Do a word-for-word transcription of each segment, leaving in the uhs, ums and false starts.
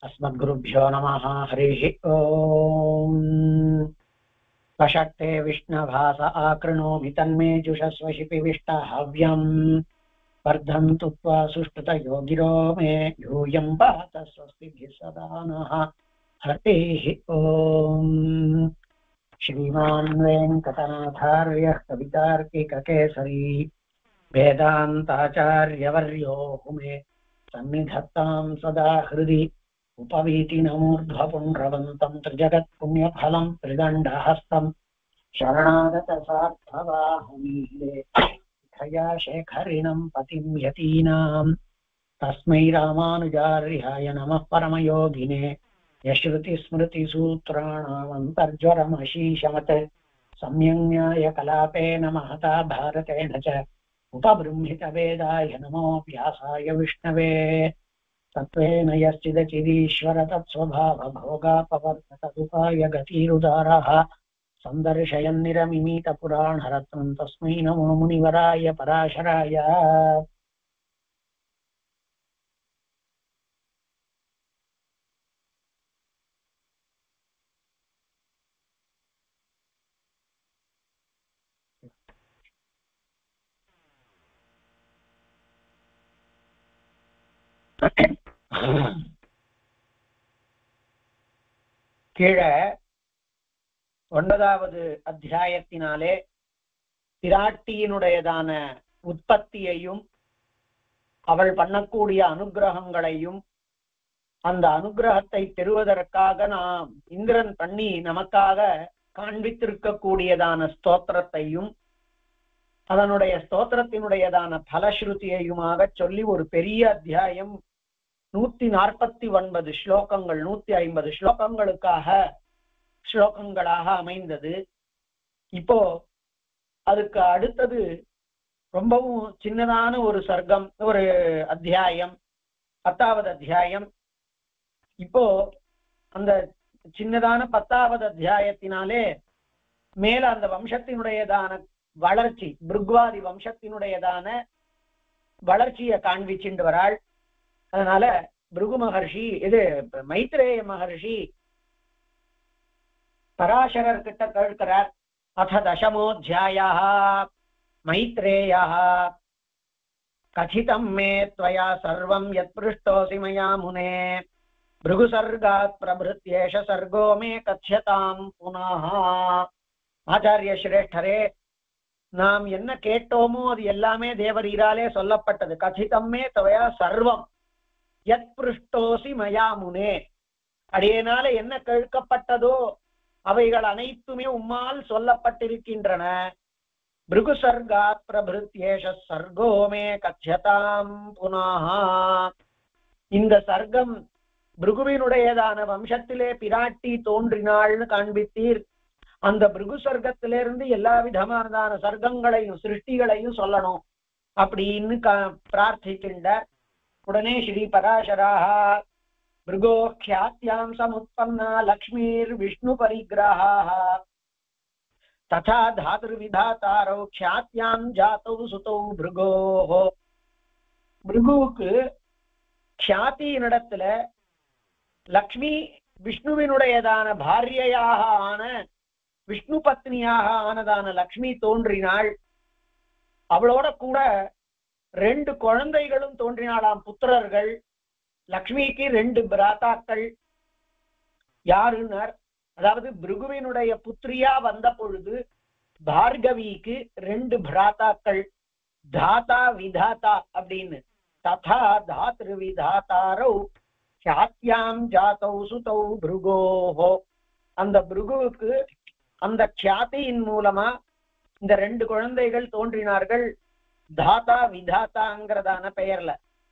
अस्मद्गुरुभ्यो नमः। हरिः ओम्। वषट्ते विष्णभास आकृणोमि तन्मे जुषस्वशिपिविष्टहव्यम् वर्धन्तु त्वा सुष्ठुतयो गिरो मे यूयं पात स्वस्तिभिः सदा नः। हरिः ओम्। श्रीमान् वेङ्कटनाथार्यः कवितार्किककेसरी वेदान्ताचार्यवर्यो मे सन्निधत्तां सदा हृदि उपवीतिनमूर्ध्वपुण्ड्रवन्तं त्रिजगत्पुण्यफलं त्रिदण्डहस्तं शरणागतसार्थवाहमीले खया शेखरिणं पतिं यतीनां तस्मै रामानुजार्याय नमः परमयोगिने यश्रुतिस्मृतिसूत्राणामन्तर्ज्वरमशीशमत् सम्यङ्न्यायकलापेन महता भारतेन च उपबृंहितवेदाय नमो व्यासाय विष्णवे। तत्त्वेन यश्चिदचिदीश्वर तत्स्वभावभोगापवर्ततदुपाय गतिरुदारः सन्दर्शयन्निरमिमीतपुराणरत्नं तस्मै नमो मुनिवराय पराशराय। கீழே ஒன்பதாவது அத்தியாயத்தினாலே பிராட்டியினுடையதான உற்பத்தியையும் அவள் பண்ணக்கூடிய அனுகிரகங்களையும் அந்த அனுகிரகத்தை பெறுவதற்காக நாம் இந்திரன் பண்ணி நமக்காக காண்பித்திருக்கக்கூடியதான ஸ்தோத்திரத்தையும் அதனுடைய ஸ்தோத்திரத்தினுடையதான பலஸ்ருதியையுமாக சொல்லி ஒரு பெரிய அத்தியாயம் நூத்தி நாற்பத்தி ஒன்பது ஸ்லோகங்கள் நூத்தி ஐம்பது ஸ்லோகங்களுக்காக ஸ்லோகங்களாக அமைந்தது. இப்போ அதுக்கு அடுத்தது ரொம்பவும் சின்னதான ஒரு சர்க்கம், ஒரு அத்தியாயம், பத்தாவது அத்தியாயம். இப்போ அந்த சின்னதான பத்தாவது அத்தியாயத்தினாலே மேல அந்த வம்சத்தினுடையதான வளர்ச்சி, பிருக்வாதி வம்சத்தினுடையதான வளர்ச்சியை காண்பிச்சுண்டு வராள். அதனால பிருகு மகர்ஷி, இது மைத்ரேய மகர்ஷி பராசரர் கிட்ட கேட்கிறார். அத தசமோத்யாயः மைத்ரேயः கதிதம் மே த்வயா சர்வம் யத் ப்ருஷ்டோசி மயா முனே பிருகு சர்காத் பிரபிருத்யேஷ சர்கோ மே கத்யதாம் புனः. ஆச்சாரிய சிரேஷ்டரே, நாம் என்ன கேட்டோமோ அது எல்லாமே தேவரீராலே சொல்லப்பட்டது. கதிதம் மே த்வயா சர்வம் யத் ப்ருஷ்டோசி மயா முனே, அடியேனால என்ன கேட்கப்பட்டதோ அவைகள் அனைத்துமே உம்மால் சொல்லப்பட்டிருக்கின்றன. பிருகு சர்காத் பிரபிருத்யேஷ சர்கோ மே கத்யதாம் புனः. இந்த சர்க்கம் பிருகுவினுடையதான வம்சத்திலே பிராட்டி தோன்றினாள்னு காண்பித்தீர். அந்த பிருகு சர்க்கத்திலிருந்து எல்லா விதமானதான சர்க்கங்களையும் சிருஷ்டிகளையும் சொல்லணும் அப்படின்னு பிரார்த்திக்கின்றார். உடனே ஸ்ரீ பராசராக பிருகோ க்யாத்யாம் சமுத்பன்னா லக்ஷ்மீர் விஷ்ணு பரிகிரஹாः ததா தாத்ருவிதாதாரோ க்யாத்யாம் ஜாதௌ சுதௌ பிருகோः. பிருகுவுக்கு க்யாத்தியினிடத்துல லக்ஷ்மி விஷ்ணுவினுடையதான பாரியையாக ஆன விஷ்ணு பத்னியாக ஆனதான லக்ஷ்மி தோன்றினாள். அவளோட கூட ரெண்டு குழந்தைகளும் தோன்றினாளாம், புத்திரர்கள். லக்ஷ்மிக்கு ரெண்டு பிராத்தாக்கள். யாருன்னார், அதாவது பிருகுவினுடைய புத்திரியா வந்த பொழுது பார்கவிக்கு ரெண்டு பிராத்தாக்கள், தாத்தா விதாத்தா அப்படின்னு. ததா தாத்ரு விதாத்தாரௌ க்யாத்யாம் ஜாதௌ சுதௌ பிருகோஹோ. அந்த பிருகுவுக்கு அந்த க்யாதியின் மூலமா இந்த ரெண்டு குழந்தைகள் தோன்றினார்கள், தாத்தா விதாத்தாங்கிறதான பெயர்ல.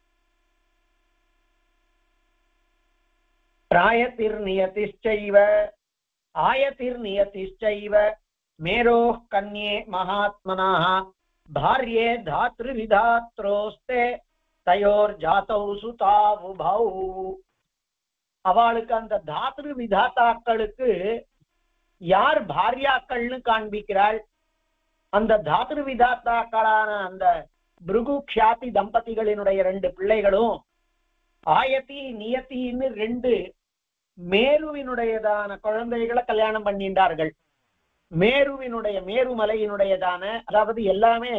பிராயத்திர் நியதிஷ்சைவ ஆயத்திர் நியதிஷ்சைவ மேரோஹ் கன்யே மகாத்மனாஹ பார்யே தாத்ரு விதாத்ரோஸ்தே தயோர் ஜாதௌ சுதாவுபௌ. அவளுக்கு அந்த தாத்ரு விதாத்தாக்களுக்கு யார் பாரியாக்கள்னு காண்பிக்கிறாள். அந்த தாத்ரு விதாத்தாக்களான அந்த பிருகு க்யாதி தம்பதிகளினுடைய ரெண்டு பிள்ளைகளும் ஆயத்தி நியத்தின்னு ரெண்டு மேருவினுடையதான குழந்தைகளை கல்யாணம் பண்ணிட்டார்கள். மேருவினுடைய மேருமலையினுடையதான, அதாவது எல்லாமே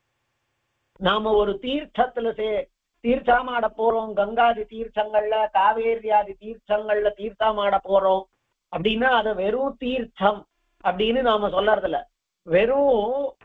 நாம ஒரு தீர்த்தத்துல சே தீர்த்தமாட போறோம், கங்காதி தீர்த்தங்கள்ல காவேரியாதி தீர்த்தங்கள்ல தீர்த்தமாட போறோம் அப்படின்னா அதை வெறும் தீர்த்தம் அப்படின்னு நாம சொல்லறதில்ல. வெறும்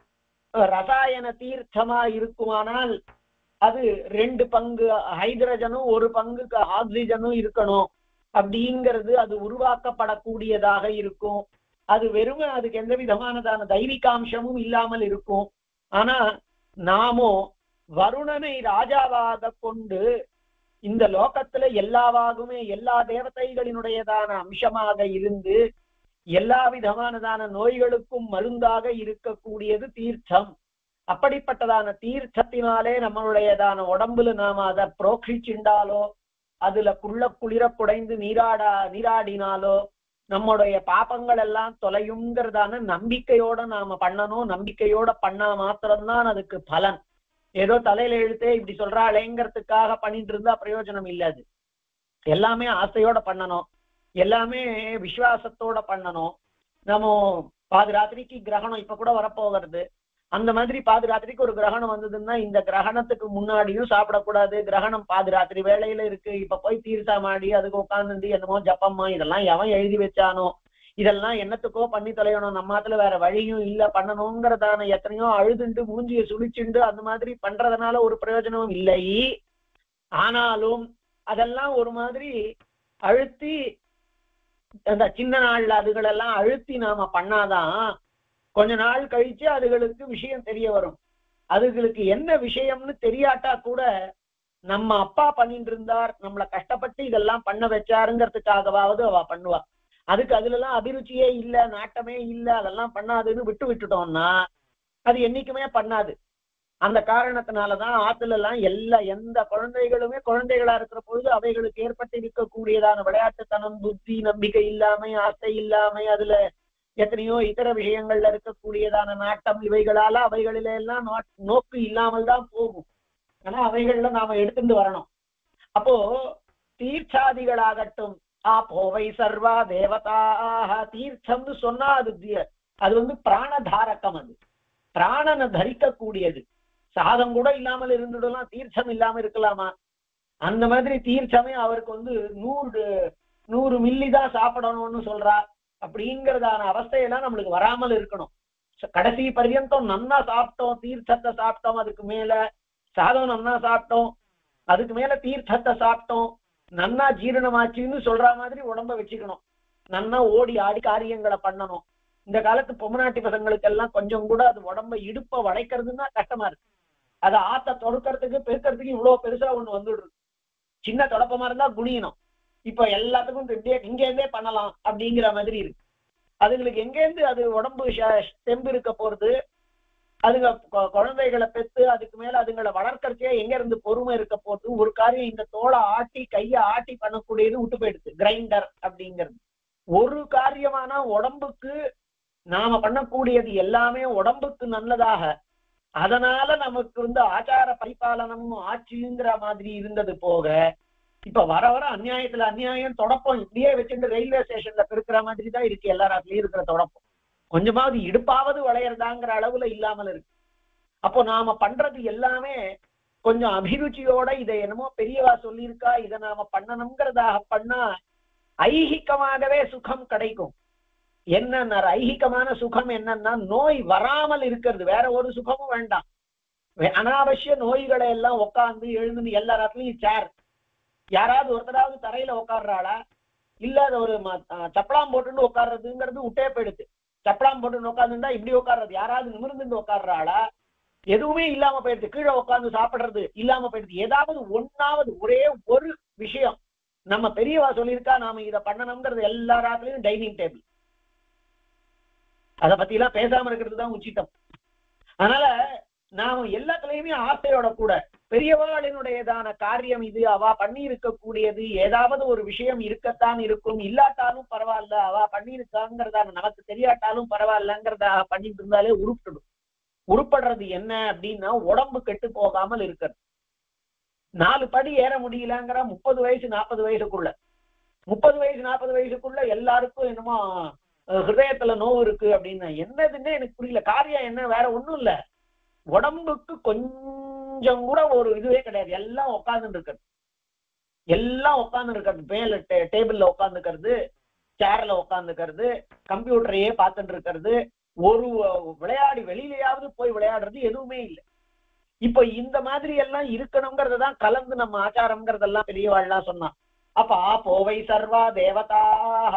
ரசாயன தீர்த்தமா இருக்குமானால் அது ரெண்டு பங்கு ஹைட்ரஜனும் ஒரு பங்குக்கு ஆக்சிஜனும் இருக்கணும் அப்படிங்கிறது அது உருவாக்கப்படக்கூடியதாக இருக்கும். அது வெறும் அதுக்கு எந்த விதமானதான தெய்வீகாம்சமும் இல்லாமல் இருக்கும். ஆனா நாமோ வருணனை ராஜாவாக கொண்டு இந்த லோகத்துல எல்லாவாகுமே எல்லா தேவதைகளினுடையதான அம்சமாக இருந்து எல்லா விதமானதான நோய்களுக்கும் மருந்தாக இருக்கக்கூடியது தீர்த்தம். அப்படிப்பட்டதான தீர்த்தத்தினாலே நம்மளுடையதான உடம்புல நாம அதை புரோக்ஷிச்சுண்டாலோ அதுல குள்ள குளிர குடைந்து நீராடா நீராடினாலோ நம்முடைய பாபங்கள் எல்லாம் தொலையுங்கிறதான நம்பிக்கையோட நாம பண்ணணும். நம்பிக்கையோட பண்ணா மாத்திரம்தான் அதுக்கு பலன். ஏதோ தலையில எழுத்தே இப்படி சொல்றாளேங்கிறதுக்காக பண்ணிட்டு இருந்தா பிரயோஜனம் இல்லாது. எல்லாமே ஆசையோட பண்ணணும், எல்லாமே விசுவாசத்தோட பண்ணணும். நம்ம பாதி ராத்திரிக்கு கிரகணம் இப்ப கூட வரப்போகிறது. அந்த மாதிரி பாதி ராத்திரிக்கு ஒரு கிரகணம் வந்ததுன்னா இந்த கிரகணத்துக்கு முன்னாடியும் சாப்பிடக்கூடாது. கிரகணம் பாதி ராத்திரி வேலையில இருக்கு, இப்ப போய் தீர்த்தமாடி அதுக்கு உட்கார்ந்து என்னமோ ஜப்பம்மா இதெல்லாம் எவன் எழுதி வச்சானோ, இதெல்லாம் என்னத்துக்கோ பண்ணி தொலையணும், நம்மாத்துல வேற வழியும் இல்ல பண்ணணுங்கிறதான எத்தனையோ அழுதுண்டு மூஞ்சிய சுழிச்சுண்டு அந்த மாதிரி பண்றதுனால ஒரு பிரயோஜனமும் இல்லை. ஆனாலும் அதெல்லாம் ஒரு மாதிரி அழுத்தி அந்த சின்ன நாள்ல அதுகளெல்லாம் அழுத்தி நாம பண்ணாதான் கொஞ்ச நாள் கழிச்சு அதுகளுக்கு விஷயம் தெரிய வரும். அதுகளுக்கு என்ன விஷயம்னு தெரியாட்டா கூட நம்ம அப்பா பண்ணிட்டு இருந்தார், நம்மளை கஷ்டப்பட்டு இதெல்லாம் பண்ண வச்சாருங்கிறதுக்காகவாவது அவ பண்ணுவா. அதுக்கு அதுல எல்லாம் அபிருச்சியே இல்ல, நாட்டமே இல்ல, அதெல்லாம் பண்ணாதுன்னு விட்டு விட்டுட்டோம்னா அது என்னைக்குமே பண்ணாது. அந்த காரணத்தினாலதான் ஆத்துல எல்லாம் எல்லா எந்த குழந்தைகளுமே குழந்தைகளா இருக்கிற பொழுது அவைகளுக்கு ஏற்பட்டு இருக்கக்கூடியதான விளையாட்டுத்தனம், புத்தி, நம்பிக்கை இல்லாம, ஆசை இல்லாம, அதுல எத்தனையோ இதர விஷயங்கள்ல இருக்கக்கூடியதான நாட்டம் இவைகளால அவைகளில எல்லாம் நோக்கு இல்லாமல் தான் போகும். ஆனா அவைகள்ல நாம எடுத்துட்டு வரணும். அப்போ தீர்த்தாதிகளாகட்டும், ஆ போவை சர்வா தேவதாக தீர்த்தம்னு சொன்னா அது அது வந்து பிராணதாரகம். அது பிராணனை தரிக்கக்கூடியது. சாதம் கூட இல்லாமல் இருந்துடலாம், தீர்த்தம் இல்லாம இருக்கலாமா? அந்த மாதிரி தீர்த்தமே அவருக்கு வந்து நூறு நூறு மில்லி தான் சாப்பிடணும்னு சொல்றா. அப்படிங்கிறதான அவஸ்தையெல்லாம் நம்மளுக்கு வராமல் இருக்கணும். கடைசி பர்யந்தம் நன்னா சாப்பிட்டோம், தீர்த்தத்தை சாப்பிட்டோம், அதுக்கு மேல சாதம் நன்னா சாப்பிட்டோம், அதுக்கு மேல தீர்த்தத்தை சாப்பிட்டோம், நன்னா ஜீரணமாச்சுன்னு சொல்ற மாதிரி உடம்ப வச்சுக்கணும். நன்னா ஓடி ஆடி காரியங்களை பண்ணணும். இந்த காலத்து பொம்மநாட்டி பசங்களுக்கு எல்லாம் கொஞ்சம் கூட அது உடம்ப இடுப்ப வளைக்கிறதுன்னா கஷ்டமா இருக்கு. அதை ஆத்த தொடுக்கிறதுக்கு பெருக்கிறதுக்கு இவ்வளவு பெருசா ஒண்ணு வந்துடுது. சின்ன தொடப்பமா இருந்தா குனியணும். இப்ப எல்லாத்துக்கும் இங்க இருந்தே பண்ணலாம் அப்படிங்கிற மாதிரி இருக்கு. அதுங்களுக்கு எங்கேருந்து அது உடம்பு தெம்பு இருக்க போறது? அதுங்க குழந்தைகளை பெற்று அதுக்கு மேல அதுங்களை வளர்க்கறதே எங்க இருந்து பொறுமை இருக்க போறது? ஒரு காரியம் இந்த தோலை ஆட்டி கையை ஆட்டி பண்ணக்கூடியது விட்டு போயிடுது, கிரைண்டர் அப்படிங்கிறது. ஒரு காரியமான உடம்புக்கு நாம பண்ணக்கூடியது எல்லாமே உடம்புக்கு நல்லதாக, அதனால நமக்கு வந்து ஆச்சார பரிபாலனமும் ஆட்சிங்கிற மாதிரி இருந்தது போக, இப்ப வர வர அநியாயத்துல அநியாயம் தொடப்பம் இப்படியே வச்சுட்டு ரயில்வே ஸ்டேஷன்ல பெருக்கிற மாதிரி தான் இருக்கு. எல்லாராத்துலயும் இருக்கிற தொடப்பம் கொஞ்சமாவது இடுப்பாவது வளையறதாங்கிற அளவுல இல்லாமல் இருக்கு. அப்போ நாம பண்றது எல்லாமே கொஞ்சம் அபிருச்சியோட இதை என்னமோ பெரியவா சொல்லியிருக்கா இதை நாம பண்ணணுங்கிறதாக பண்ணா ஐகிகமாகவே சுகம் கிடைக்கும். என்ன ஐகிகமான சுகம் என்னன்னா நோய் வராமல் இருக்கிறது, வேற ஒரு சுகமும் வேண்டாம். அனாவசிய நோய்களை எல்லாம் உட்காந்து எழுந்து எல்லாராத்துலயும் சேர், யாராவது ஒருத்தராவது தரையில உட்காடுறாளா? இல்ல அது ஒரு சப்பலாம் போட்டுன்னு உட்கார்றதுங்கிறது விட்டே போயிடுது. சப்பலாம் போட்டுன்னு உட்காந்துருந்தா இப்படி உட்கார்றது, யாராவது நிமிர்ந்துட்டு உட்காடுறாளா? எதுவுமே இல்லாம போயிடுது. கீழே உட்காந்து சாப்பிடுறது இல்லாம போயிடுது. ஏதாவது ஒன்னாவது ஒரே ஒரு விஷயம் நம்ம பெரியவா சொல்லியிருக்கா நாம இதை பண்ணணுங்கிறது எல்லாராத்துலயும் டைனிங் டேபிள். அதை பத்தி எல்லாம் பேசாம இருக்கிறது தான் உச்சிதம். அதனால நாம எல்லாத்துலயுமே ஆசையோட கூட பெரியவாளினுடையதான காரியம் இது, அவ பண்ணி இருக்கக்கூடியது ஏதாவது ஒரு விஷயம் இருக்கத்தான் இருக்கும். இல்லாட்டாலும் பரவாயில்ல, அவ பண்ணியிருக்காங்கிறதான நமக்கு தெரியாட்டாலும் பரவாயில்லங்கிறத பண்ணிட்டு இருந்தாலே உருப்பிடும். உருப்படுறது என்ன அப்படின்னா உடம்பு கெட்டு போகாமல் இருக்கிறது. நாலு படி ஏற முடியலங்கிற முப்பது வயசு நாற்பது வயசுக்குள்ள முப்பது வயசு நாற்பது வயசுக்குள்ள எல்லாருக்கும் என்னமோ ஹிருதயத்துல நோவு இருக்கு அப்படின்னு என்னதுன்னு எனக்கு புரியல. காரியம் என்ன, வேற ஒண்ணும் இல்ல, உடம்புக்கு கொஞ்சம் கூட ஒரு இதுவே கிடையாது. எல்லாம் உட்கார்ந்து இருக்கிறது, எல்லாம் உட்கார்ந்து இருக்கிறது, மேல டேபிள்ல உட்காந்துக்கிறது, சேர்ல உட்காந்துக்கிறது, கம்ப்யூட்டரையே பார்த்துட்டு இருக்கிறது, ஒரு விளையாடி வெளியிலேயாவது போய் விளையாடுறது எதுவுமே இல்லை. இப்ப இந்த மாதிரி எல்லாம் இருக்கணுங்கிறதுதான் கலந்து நம்ம ஆச்சாரம்ங்கிறதெல்லாம் பெரியவாள்லாம் சொன்னான். அப்ப போவை சர்வா தேவதாக,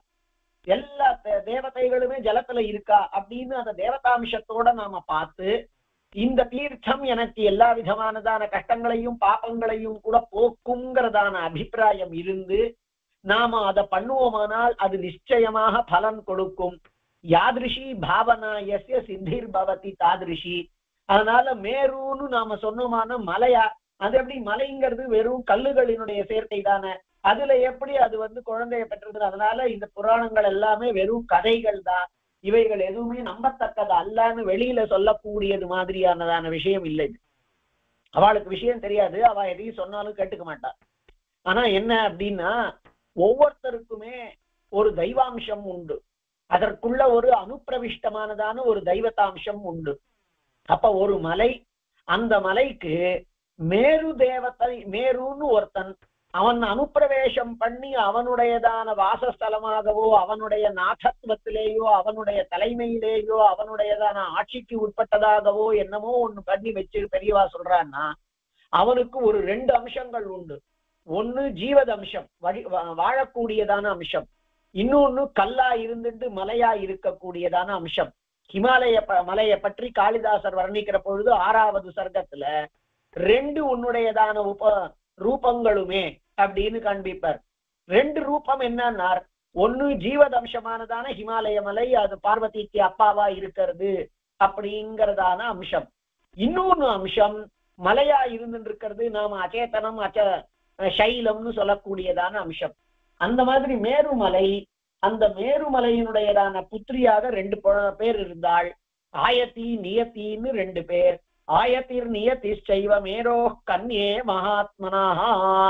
எல்லா தேவதைகளுமே ஜலத்துல இருக்கா அப்படின்னு அந்த தேவதாம்சத்தோட நாம பார்த்து இந்த தீர்த்தம் எனக்கு எல்லா விதமானதான கஷ்டங்களையும் பாப்பங்களையும் கூட போக்குங்கிறதான அபிப்பிராயம் இருந்து நாம அதை பண்ணுவோமானால் அது நிச்சயமாக பலன் கொடுக்கும். யாதிருஷி பாவனா எஸ்ய சித்திர் பவதி தாதிருஷி. அதனால மேருன்னு நாம சொன்னோமான மலையா, அது எப்படி மலைங்கிறது வெறும் கல்லுகளினுடைய சேர்க்கை தானே, அதுல எப்படி அது வந்து குழந்தைய பெற்றது? அதனால இந்த புராணங்கள் எல்லாமே வெறும் கதைகள் தான், இவைகள் எதுவுமே நம்பத்தக்கது அல்லன்னு வெளியில சொல்லக்கூடியது மாதிரியானதான விஷயம் இல்லை. அவளுக்கு விஷயம் தெரியாது, அவ எதையும் சொன்னாலும் கேட்டுக்க மாட்டா. ஆனா என்ன அப்படின்னா, ஒவ்வொருத்தருக்குமே ஒரு தெய்வாம்சம் உண்டு, அதற்குள்ள ஒரு அனுப்பிரவிஷ்டமானதான ஒரு தெய்வத்தாம்சம் உண்டு. அப்ப ஒரு மலை, அந்த மலைக்கு மேரு தேவத்தை, மேருன்னு ஒருத்தன், அவன் அனுப்பிரவேசம் பண்ணி அவனுடையதான வாசஸ்தலமாகவோ அவனுடைய நாகத்துவத்திலேயோ அவனுடைய தலைமையிலேயோ அவனுடையதான ஆட்சிக்கு உட்பட்டதாகவோ என்னமோ ஒண்ணு பண்ணி வச்சு பெரியவா சொல்றான்னா, அவனுக்கு ஒரு ரெண்டு அம்சங்கள் உண்டு. ஒண்ணு ஜீவத அம்சம், வழி வாழக்கூடியதான அம்சம், இன்னொன்னு கல்லா இருந்துட்டு மலையா இருக்கக்கூடியதான அம்சம். ஹிமாலய மலையை பற்றி காளிதாசர் வர்ணிக்கிற பொழுது ஆறாவது சர்க்கத்துல ரெண்டு உன்னுடையதான உப ரூபங்களுமே அப்படின்னு காண்பிப்பார். ரெண்டு ரூபம் என்னன்னார், ஒண்ணு ஜீவதம்சமானதான ஹிமாலய மலை, அது பார்வதிக்கு அப்பாவா இருக்கிறது அப்படிங்கிறதான அம்சம். இன்னொன்னு அம்சம் மலையா இருந்துட்டு இருக்கிறது, நாம அச்சேதனம் அச்ச சைலம்னு சொல்லக்கூடியதான அம்சம். அந்த மாதிரி மேருமலை, அந்த மேருமலையினுடையதான புத்திரியாக ரெண்டு பேர் இருந்தாள், ஆயத்தி நியத்தின்னு ரெண்டு பேர். ஆயத்திர் நியதிஷ்சைவ மேரோ கன்யே மகாத்மனாஹா.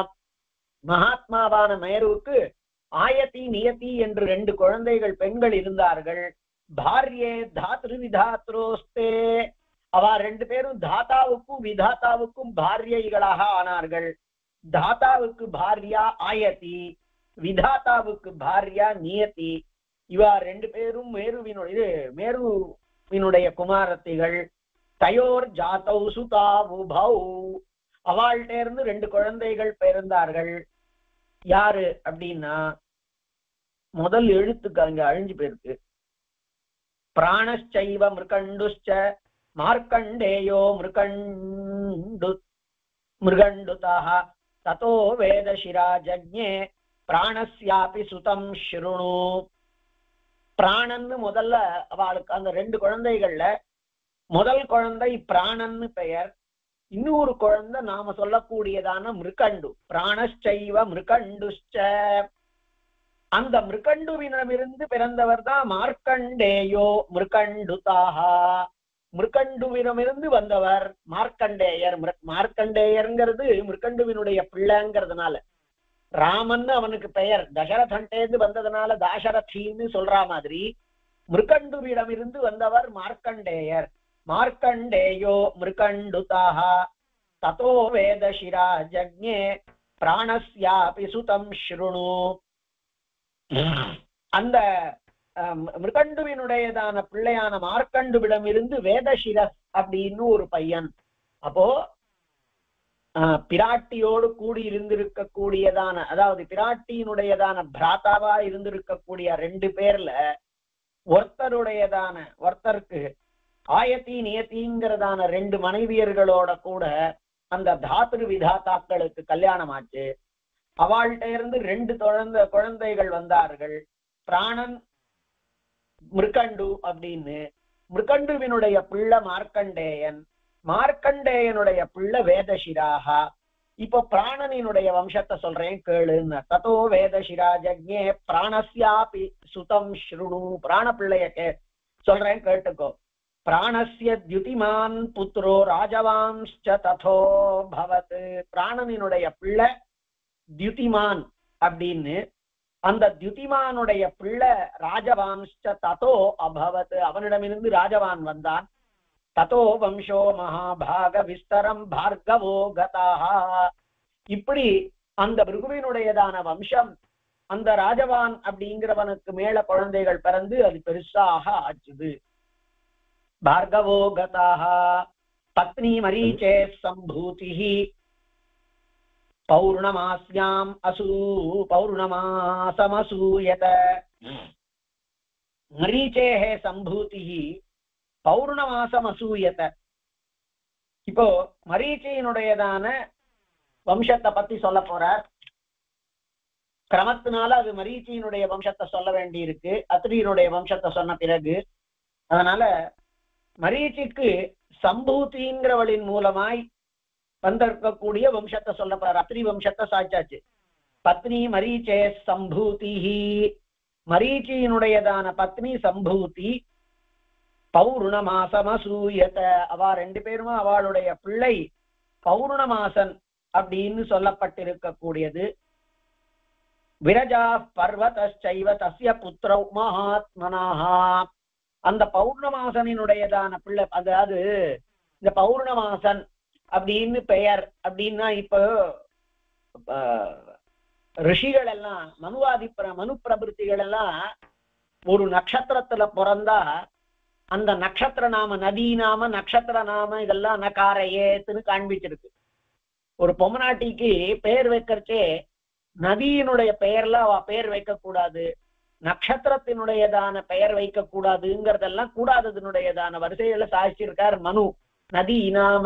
மகாத்மாவான மேருவுக்கு ஆயத்தி நியத்தி என்று ரெண்டு குழந்தைகள் பெண்கள் இருந்தார்கள். பாரியே தாத்ரு விதாத்ரோஸ்தே, அவ ரெண்டு பேரும் தாத்தாவுக்கும் விதாத்தாவுக்கும் பாரியைகளாக ஆனார்கள். தாத்தாவுக்கு பாரியா ஆயத்தி, விதாத்தாவுக்கு பாரியா நியத்தி. இவா ரெண்டு பேரும் மேருவினுடைய மேருவினுடைய குமாரத்திகள். தயோர் ஜாதௌ சுதா உபௌ, அவள்கிட்ட இருந்து ரெண்டு குழந்தைகள் பிறந்தார்கள். யாரு அப்படின்னா, முதல் எழுத்துக்கு அங்க அழிஞ்சு போயிருக்கு. பிராணச்சைவ மிருகண்டுஷ்ச மார்க்கண்டேயோ மிருகண்டு மிருகண்டுதः ததோ வேதசிரா ஜக்ஞே பிராணஸ்யாபி சுதம் ஸ்ருணு. பிராணன்னு முதல்ல அவளுக்கு அந்த ரெண்டு குழந்தைகள்ல முதல் குழந்தை பிராணன்னு பெயர், இன்னொரு குழந்தை நாம சொல்லக்கூடியதான மிருகண்டு. பிராணச்சைவ மிருகண்டுஷ்ச, அந்த மிருகண்டுவினமிருந்து பிறந்தவர் தான் மார்க்கண்டேயோ மிருகண்டுதாக. மிருகண்டுவினமிருந்து வந்தவர் மார்க்கண்டேயர். மார்க்கண்டேயர்ங்கிறது மிருகண்டுவினுடைய பிள்ளைங்கிறதுனால, ராமன்னு அவனுக்கு பெயர், தசரதன்டேந்து வந்ததுனால தாசரதின்னு சொல்ற மாதிரி மிருகண்டுவிடமிருந்து வந்தவர் மார்க்கண்டேயர். மார்க்கண்டேயோ மிருகண்டுதாக ததோ வேதசிரா ஜக்ஞே பிராணஸ்யாபி சுதம் ஸ்ருணு. அந்த மிருகண்டுவினுடையதான பிள்ளையான மார்க்கண்டுவிடம் இருந்து வேதசிரஸ் அப்படின்னு ஒரு பையன். அப்போ ஆஹ் பிராட்டியோடு கூடி இருந்திருக்க கூடியதான, அதாவது பிராட்டியினுடையதான பிராத்தாவா இருந்திருக்கக்கூடிய ரெண்டு பேர்ல ஒருத்தருடையதான, ஒருத்தருக்கு ஆயத்தி நியத்திங்கிறதான ரெண்டு மனைவியர்களோட கூட அந்த தாத்ரு விதாத்தாக்களுக்கு கல்யாணம் ஆச்சு. அவள்கிட்ட இருந்து ரெண்டு குழந்தை குழந்தைகள் வந்தார்கள், பிராணன் மிருகண்டு அப்படின்னு. மிருகண்டுவினுடைய பிள்ளை மார்க்கண்டேயன், மார்க்கண்டேயனுடைய பிள்ளை வேதசிராகா. இப்ப பிராணனினுடைய வம்சத்தை சொல்றேன் கேளுன்னு. ததோ வேதசிரா ஜக்ஞே பிராணஸ்யாபி சுதம் ஸ்ருணு. பிராண பிள்ளைய கே சொல்றேன் கேட்டுக்கோ. பிராணஸ்ய த்யுதிமான் புத்ரோ ராஜவாம்ச ததோ பவத். பிராணனினுடைய பிள்ளை த்யுதிமான் அப்படின்னு, அந்த த்யுதிமானுடைய பிள்ளை ராஜவாம்ச ததோ அபவத், அவனிடமிருந்து ராஜவான் வந்தான். ததோ வம்சோ மகாபாக விஸ்தரம் பார்கவோ கதாஹ. இப்படி அந்த பிருகுவினுடையதான வம்சம் அந்த ராஜவான் அப்படிங்கிறவனுக்கு மேல குழந்தைகள் பிறந்து அது பெருசாக ஆச்சுது. பார்கவோ கதாஹ பத்னி மரீச்சே சம்பூதிஹி பௌர்ணமாஸ்யாம் அசூ பௌர்ணமாசமசூயத. மரீச்சேஹ சம்பூதிஹி பௌர்ணமாசம் அசூயத. இப்போ மரீச்சியினுடையதான வம்சத்தை பத்தி சொல்ல போறார். கிரமத்தினால அது மரீச்சியினுடைய வம்சத்தை சொல்ல வேண்டி இருக்கு, அத்ரியினுடைய வம்சத்தை சொன்ன பிறகு. அதனால மரீச்சிக்கு சம்பூதிங்கிறவளின் மூலமாய் வந்திருக்கக்கூடிய வம்சத்தை சொல்ல போறார். அத்ரி வம்சத்தை சாய்ச்சாச்சு. பத்னி மரீச்சே சம்பூதிஹி, மரீச்சியினுடையதான பத்னி சம்பூதி பௌர்ணமாசமசூயத. அவ ரெண்டு பேருமா அவளுடைய பிள்ளை பௌர்ணமாசன் அப்படின்னு சொல்லப்பட்டிருக்கக்கூடியது. விரஜா பர்வதச்சைவ தஸ்ய புத்ரௌ மகாத்மனாஹா. அந்த பௌர்ணமாசனினுடையதான பிள்ளை, அதாவது இந்த பௌர்ணமாசன் அப்படின்னு பெயர் அப்படின்னா, இப்போ ரிஷிகள் எல்லாம் மனுவாதி மனு பிரபுத்திகள் எல்லாம் ஒரு நட்சத்திரத்துல பிறந்தா அந்த நட்சத்திர நாம, நதி நாம, நட்சத்திர நாம இதெல்லாம் நகாரையேத்துன்னு காண்பிச்சிருக்கு. ஒரு பொம்மநாட்டிக்கு பெயர் வைக்கிறச்சே நதியினுடைய பெயர்ல அவ பெயர் வைக்க கூடாது, நட்சத்திரத்தினுடையதான பெயர் வைக்க கூடாதுங்கிறதெல்லாம் கூடாததனுடையதான வரிசைகளை சாதிச்சிருக்கார் மனு. நதி நாம,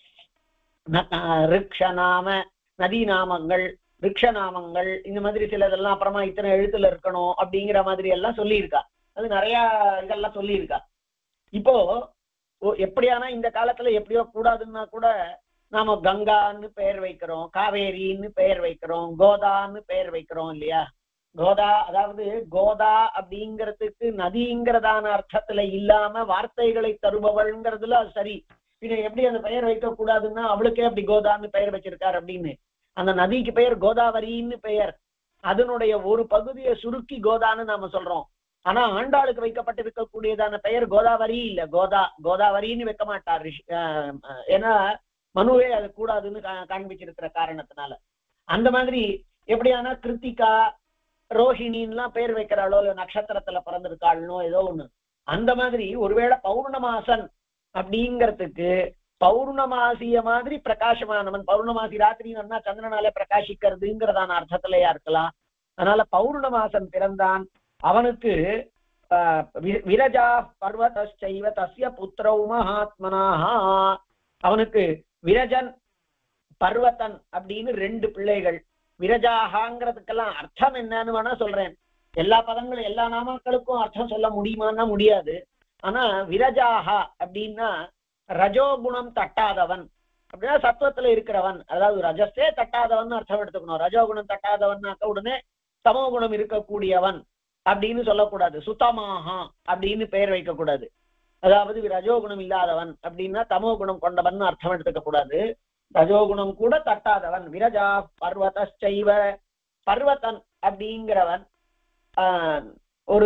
ரிக்ஷ நாம, நதி நாமங்கள், ரிக்ஷ நாமங்கள், இந்த மாதிரி சிலதெல்லாம் அப்புறமா இத்தனை எழுத்துல இருக்கணும் அப்படிங்கிற மாதிரி எல்லாம் சொல்லியிருக்கா. அது நிறைய இதெல்லாம் சொல்லியிருக்கா. இப்போ எப்படியானா இந்த காலத்துல எப்படியோ கூடாதுன்னா கூட நாம கங்கான்னு பெயர் வைக்கிறோம், காவேரின்னு பெயர் வைக்கிறோம், கோதான்னு பெயர் வைக்கிறோம் இல்லையா. கோதா அதாவது கோதா அப்படிங்கிறதுக்கு நதிங்கிறதான அர்த்தத்துல இல்லாம வார்த்தைகளை தருபவள்ங்கிறதுல அது சரி. பின்ன எப்படி அந்த பெயர் வைக்க கூடாதுன்னா அவளுக்கே அப்படி கோதான்னு பெயர் வச்சிருக்காரு அப்படின்னு. அந்த நதிக்கு பெயர் கோதாவரின்னு பெயர். அதனுடைய ஒரு பகுதியை சுருக்கி கோதான்னு நாம சொல்றோம். ஆனா ஆண்டாளுக்கு வைக்கப்பட்டிருக்கக்கூடியதான பெயர் கோதாவரி இல்ல, கோதா. கோதாவரின்னு வைக்க மாட்டார். ஏன்னா மனுவே அது கூடாதுன்னு காண்பிச்சிருக்கிற காரணத்தினால. அந்த மாதிரி எப்படியானா கிருத்திகா, ரோஹிணின்லாம் பேர் வைக்கிறாளோ, நட்சத்திரத்துல பிறந்திருக்காளோ ஏதோ ஒண்ணு. அந்த மாதிரி ஒருவேளை பௌர்ணமாசன் அப்படிங்கிறதுக்கு பௌர்ணமாசிய மாதிரி பிரகாசமானவன், பௌர்ணமாசி ராத்திரி நன்னா சந்திரனாலே பிரகாசிக்கிறதுங்கிறதான அர்த்தத்திலேயா இருக்கலாம். அதனால பௌர்ணமாசன் பிறந்தான். அவனுக்கு விரஜா பர்வதச்சைவ தஸ்ய புத்ரௌ மகாத்மனாஹா. அவனுக்கு விரஜன் பர்வதன் அப்படின்னு ரெண்டு பிள்ளைகள். விரஜாகாங்கிறதுக்கெல்லாம் அர்த்தம் என்னன்னு வேணா சொல்றேன். எல்லா பதங்களும் எல்லா நாமக்களுக்கும் அர்த்தம் சொல்ல முடியுமான்னா முடியாது. ஆனா விரஜாகா அப்படின்னா ரஜோகுணம் தட்டாதவன் அப்படின்னா சத்துவத்துல இருக்கிறவன், அதாவது ரஜஸே தட்டாதவன் அர்த்தம் எடுத்துக்கணும். ரஜோகுணம் தட்டாதவன்னாக்க உடனே தமோகுணம் இருக்கக்கூடியவன் அப்படின்னு சொல்லக்கூடாது. சுத்தமாகா அப்படின்னு பெயர் வைக்க கூடாது. அதாவது ரஜோகுணம் இல்லாதவன் அப்படின்னா தமோ குணம் கொண்டவன் அர்த்தம் எடுத்துக்க கூடாது. ரஜோகுணம் கூட தட்டாதவன். விரஜா பர்வதச்சைவ, பர்வதன் அப்படிங்கிறவன் ஆஹ் ஒரு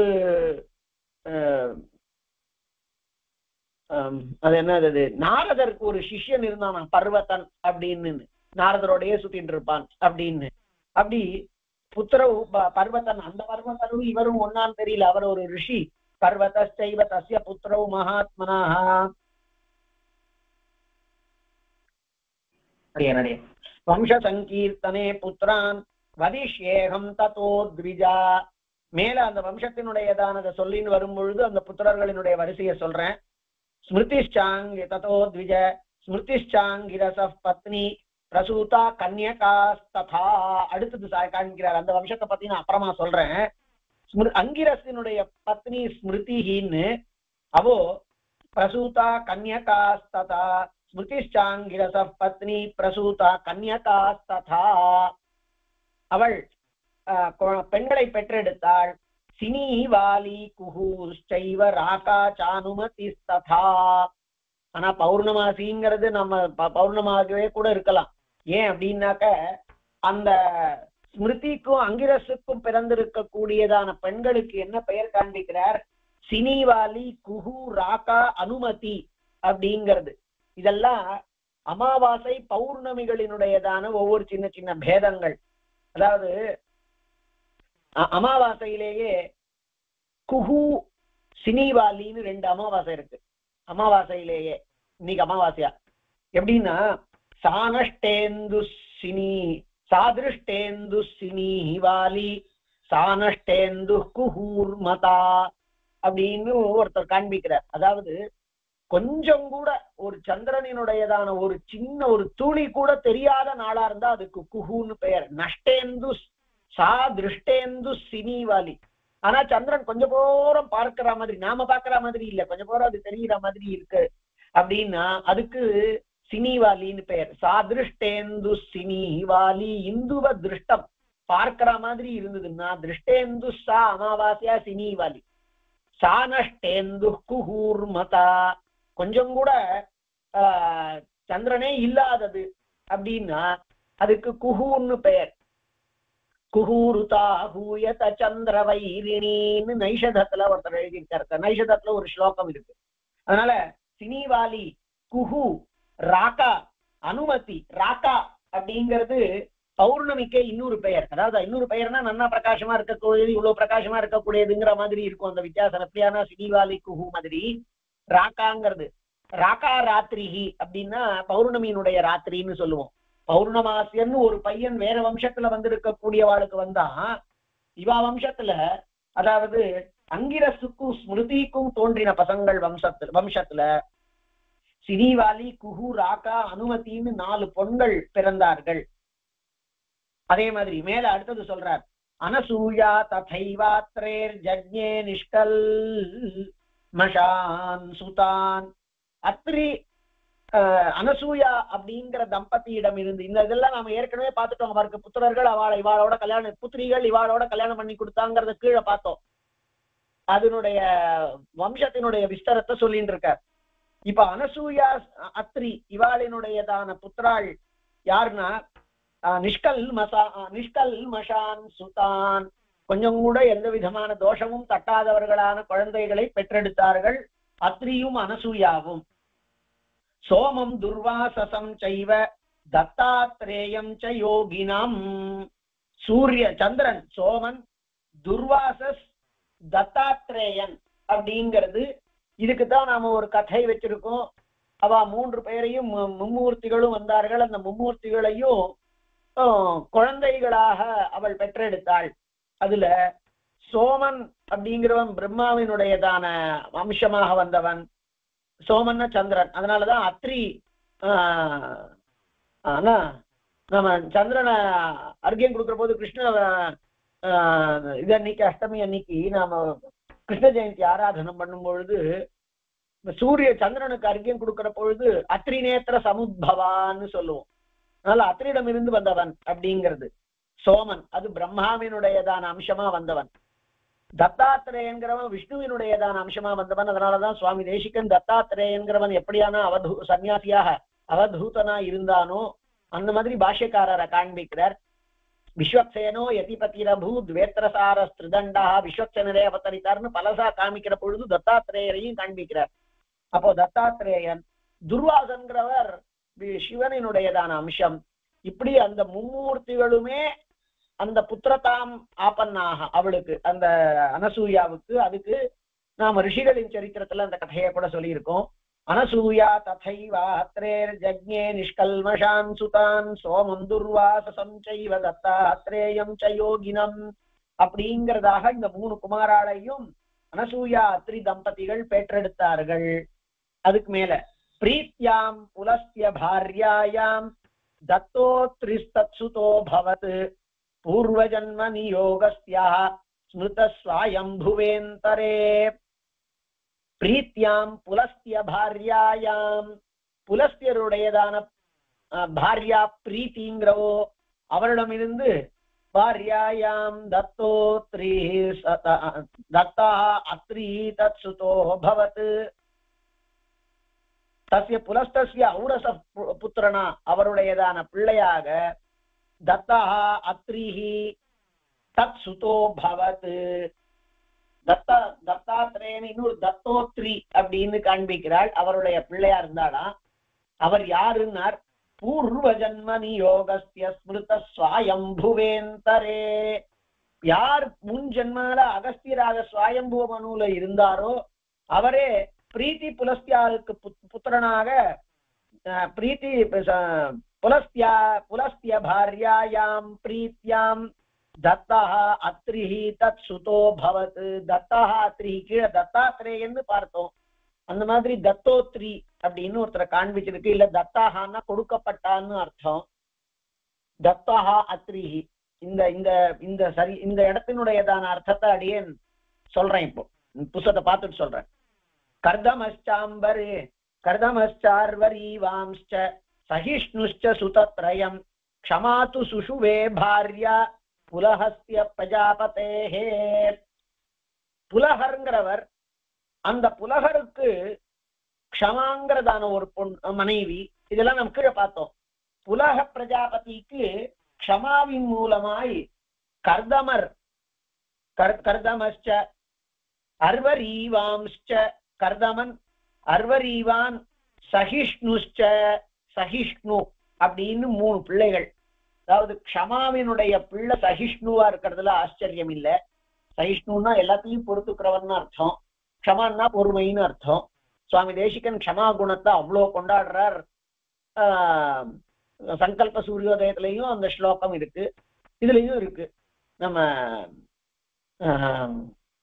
அது என்னது, நாரதருக்கு ஒரு சிஷ்யன் இருந்தான் பர்வதன் அப்படின்னு, நாரதரோடையே சுத்திட்டு இருப்பான் அப்படின்னு. அப்படி புத்திரவு பர்வதன், அந்த பர்வதனும் இவரும் ஒன்னான்னு தெரியல, அவர் ஒரு ரிஷி. பர்வதச்சைவ தஸ்ய புத்திரௌ மகாத்மனாஹா. வம்ச சங்கீர்த்தனே புத்திரான் வதிஷ்யேகம் ததோ த்விஜா. மேல அந்த வம்சத்தினுடையதானதை சொல்லின்னு வரும் பொழுது அந்த புத்திரர்களினுடைய வரிசையை சொல்றேன். ஸ்மிருதிஷ்சாங்கி ததோ த்விஜ ஸ்மிருதிஷ்சாங்கிரச பத்னி பிரசூதா கன்யகாஸ்ததா. அடுத்தது காண்கிறார். அந்த வம்சத்தை பத்தி நான் அப்புறமா சொல்றேன். அங்கிரசினுடைய பத்னி ஸ்மிருதின்னு, அவோ பிரசூதா கன்யகாஸ்ததா. ஸ்மிருதிஷ்சாங்கிரச பத்னி பிரசூதா கன்யகாஸ்ததா. அவள் பெண்களை பெற்றெடுத்தாள். சினீவாலி குஹூஷ்சைவ ராகா சானுமதிஸ்ததா. ஆனா பௌர்ணமாசிங்கிறது நம்ம பௌர்ணமாகவே கூட இருக்கலாம். ஏன் அப்படின்னாக்க அந்த ஸ்மிருதிக்கும் அங்கிரசுக்கும் பிறந்திருக்க கூடியதான பெண்களுக்கு என்ன பெயர் காண்பிக்கிறார்? சினிவாலி, குஹு, ராகா, அனுமதி அப்படிங்கிறது. இதெல்லாம் அமாவாசை பௌர்ணமிகளினுடையதான ஒவ்வொரு சின்ன சின்ன பேதங்கள். அதாவது அமாவாசையிலேயே குஹு சினிவாலின்னு ரெண்டு அமாவாசை இருக்கு. அமாவாசையிலேயே இன்னைக்கு அமாவாசையா எப்படின்னா சானஷ்டேந்து சினி சாதிருஷ்டேந்து சினிவாலி சானஷ்டேந்து குஹூர்மதா அப்படின்னு ஒருத்தர் காண்பிக்கிறார். அதாவது கொஞ்சம் கூட ஒரு சந்திரனினுடையதான ஒரு சின்ன ஒரு துளி கூட தெரியாத நாளா இருந்தா அதுக்கு குஹுன்னு பெயர். நஷ்டேந்து சா திருஷ்டேந்து சினிவாலி. ஆனா சந்திரன் கொஞ்சம் போரம் பார்க்கிற மாதிரி, நாம பாக்குற மாதிரி இல்ல, கொஞ்சம் போரம் அது தெரிகிற மாதிரி இருக்கு அப்படின்னா அதுக்கு சினிவாலின்னு பெயர். சாதிருஷ்டேந்து சினிவாலி. இந்துவ திருஷ்டம் பார்க்கிற மாதிரி இருந்ததுன்னா திருஷ்டேந்து சா அமாவாசையா சினிவாலி. சானஷ்டேந்து குஹூர்மதா. கொஞ்சம் கூட ஆஹ் சந்திரனே இல்லாதது அப்படின்னா அதுக்கு குஹூன்னு பெயர். குஹூருதா ஹூயத சந்திர வைரிணின்னு நைஷதத்துல ஒருத்தர் எழுதியிருக்காரு. நைஷதத்துல ஒரு ஸ்லோகம் இருக்கு. அதனால சினிவாலி, குஹு, ராகா, அனுமதி. ராகா அப்படிங்கிறது பௌர்ணமிக்கே இன்னொரு பெயர். அதாவது இன்னொரு பெயர்னா நன்னா பிரகாசமா இருக்கக்கூடியது, இவ்வளவு பிரகாசமா இருக்கக்கூடியதுங்கிற மாதிரி இருக்கும் அந்த வித்தியாசம். எப்படியானா சினிவாலி குஹு மாதிரி ராக்காங்கிறது ராக்கா ராத்திரிஹி அப்படின்னா பௌர்ணமியினுடைய ராத்திரின்னு சொல்லுவோம். பௌர்ணமாசியன்னு ஒரு பையன் வேற வம்சத்துல வந்து இருக்கக்கூடியவாளுக்கு வந்தா இவா வம்சத்துல, அதாவது அங்கிரசுக்கும் ஸ்மிருதிக்கும் தோன்றின பசங்கள் வம்சத்துல வம்சத்துல சினிவாலி, குஹு, ராக்கா, அனுமதின்னு நாலு பொண்கள் பிறந்தார்கள். அதே மாதிரி மேல அடுத்தது சொல்றார். அனசூயா ததைவாத்ரேர் ஜக்ஞே நிஷ்கல் மஷான் சுதான். அத்ரி அனசூயா அப்படிங்கிற தம்பதியிடம் இருந்து இந்த இதெல்லாம் நாம ஏற்கனவே பார்த்துட்டோம். அவருக்கு புத்திரர்கள் அவளை இவாளோட கல்யாணம், புத்திரிகள் இவாளோட கல்யாணம் பண்ணி கொடுத்தாங்கிறத கீழே பார்த்தோம். அதனுடைய வம்சத்தினுடைய விஸ்தரத்தை சொல்லிட்டு இருக்கார். இப்ப அனசூயா அத்ரி இவாளினுடையதான புத்திராள் யாருன்னா நிஷ்கல் மசா நிஷ்கல் மஷான் சுதான். கொஞ்சம் கூட எந்த விதமான தோஷமும் தட்டாதவர்களான குழந்தைகளை பெற்றெடுத்தார்கள் அத்ரியும் அனசூயாவும். சோமம் துர்வாசசம் சைவ தத்தாத்ரேயம் ச யோகினம். சூரிய சந்திரன் சோமன், துர்வாசஸ், தத்தாத்ரேயன் அப்படிங்கிறது இதுக்குதான் நாம ஒரு கதை வச்சிருக்கோம். அவ மூன்று பேரையும் மும்மூர்த்திகளும் வந்தார்கள். அந்த மும்மூர்த்திகளையும் குழந்தைகளாக அவள் பெற்றெடுத்தாள். அதுல சோமன் அப்படிங்கிறவன் பிரம்மாவினுடையதான வம்சமாக வந்தவன். சோமன்னா சந்திரன். அதனாலதான் அத்ரி ஆனா நம்ம சந்திரனை அர்க்கியம் கொடுக்கிற போது கிருஷ்ண இது அன்னைக்கு அஷ்டமி அன்னைக்கு நாம கிருஷ்ண ஜெயந்தி ஆராதனம் பண்ணும் பொழுது சூரிய சந்திரனுக்கு அர்க்கியம் கொடுக்கிற பொழுது அத்ரி நேத்திர சமுத்பவான்னு சொல்லுவோம். அதனால அத்ரியிடம் இருந்து வந்தவன் அப்படிங்கிறது சோமன். அது பிரம்மாவினுடையதான அம்சமா வந்தவன். தத்தாத்திரேயன்கிறவன் விஷ்ணுவினுடையதான அம்சமா வந்தவன். அதனாலதான் சுவாமி தேசிகன் தத்தாத்திரேயன்கிறவன் எப்படியான அவதூ சன்னியாசியாக அவதூதனா இருந்தானோ அந்த மாதிரி பாஷ்யக்காரரை காண்பிக்கிறார். விஸ்வக்சேனோ யதிபதிரபூ துவேத்திரசார ஸ்திருதண்டா விஸ்வக்சேனரே அவதரித்தார்னு பலசா காமிக்கிற பொழுது தத்தாத்திரேயரையும் காண்பிக்கிறார். அப்போ தத்தாத்திரேயன், துர்வாசன்கிறவர் சிவனினுடையதான அம்சம். இப்படி அந்த மும்மூர்த்திகளுமே அந்த புத்திரதாம் ஆபன்னாக அவளுக்கு அந்த அனசூயாவுக்கு. அதுக்கு நாம ரிஷிகளின் சரித்திரத்துல அந்த கதையை கூட சொல்லியிருக்கோம். அனசூயா ததைவாத்ரேர் ஜக்ஞே நிஷ்கல்மஷான் சுதான் சோமம் துர்வாசசம் சைவ தத்தாத்ரேயம் ச யோகினம் அப்படிங்கிறதாக இந்த மூணு குமாராளையும் அனசூயா அத்ரி தம்பதிகள் பெற்றெடுத்தார்கள். அதுக்கு மேல பிரீத்யாம் புலஸ்ய பாரியாயாம் தத்தோத்ரிஸ்தத்சுதோ பவத் பூர்வஜன்ம நியோகஸ்யா ஸ்மிருதஸ்வயம்புவேந்தரே. பிரீத்யாம் புலஸ்திய பாரியாயாம். புலஸ்தியருடையதான பாரியா பிரீத்திங்கிறவோ அவரிடமிருந்து भार्यायां दत्तोत्रीः दत्तः अत्रिः तत्सुतो भवत् तस्य पुलस्तस्य औरस पुत्रना அவருடையதான பிள்ளையாக दत्तः अत्रिः तत्सुतो भवत् दत्ता दत्ताத்ரேயன் இன்னொரு தத்தோத்ரி அப்படின்னு காண்பிக்கிறாள். அவருடைய பிள்ளையா இருந்தாளா. அவர் யாருன்னார் பூர்வ ஜன்மனி யோகஸ்ய ஸ்மிருத ஸ்வயம்புவேந்தரே. யார் முன் ஜென்மால அகஸ்தியராக ஸ்வயம்புவ மனுல இருந்தாரோ அவரே பிரீத்தி புலஸ்தியாருக்கு புத்திரனாக பிரீத்தி புலஸ்தியா புலஸ்திய பாரியாயாம் பிரீத்தியாம் தத்தஹ அத்ரிஹி தத் சுதோ பவத். தத்தஹ அத்ரிஹி கீழே தத்தாத்ரேயன்னு பார்த்தோம். அந்த மாதிரி தத்தோத்ரி அப்படின்னு ஒருத்தரை காண்பிச்சிருக்கு. இல்ல தத்தாஹான்னா கொடுக்கப்பட்டான்னு அர்த்தம். தத்தஹா அத்ரிஹி இந்த இந்த இந்த சரி இந்த இடத்தினுடையதான அர்த்தத்தை அடியேன் சொல்றேன். இப்போ புஸ்தகத்தை பார்த்துட்டு சொல்றேன். கர்தமச்சாம்பரே கர்தமச்சார்வரீவாம்ச்ச சகிஷ்ணுஷ்ச சுதத்ரயம் க்ஷமாது சுஷுவே பார்யா புலஹஸ்ய பிரஜாபதேஹே. புலஹர்ங்கிறவர் அந்த புலகருக்கு க்ஷமாங்கிறதான ஒரு பொன் மனைவி. இதெல்லாம் நம்ம கீழே பார்த்தோம். புலக பிரஜாபதிக்கு க்ஷமாவின் மூலமாய் கர்தமர் கர்தமஸ்ச அர்வரீவாம்ச்ச கர்தமன் அர்வரீவான் சகிஷ்ணுஷ்ச சகிஷ்ணு அப்படின்னு மூணு பிள்ளைகள். அதாவது க்ஷமாவினுடைய பிள்ளை சகிஷ்ணுவா இருக்கிறதுல ஆச்சரியம் இல்லை. சகிஷ்ணுன்னா எல்லாத்தையும் பொறுத்துக்கிறவன் அர்த்தம். க்ஷமான்னா பொறுமைன்னு அர்த்தம். சுவாமி தேசிகன் க்ஷமா குணத்தை அவ்வளோ கொண்டாடுறார். ஆஹ் சங்கல்ப சூரியோதயத்திலையும் அந்த ஸ்லோகம் இருக்கு, இதுலயும் இருக்கு. நம்ம ஆஹ்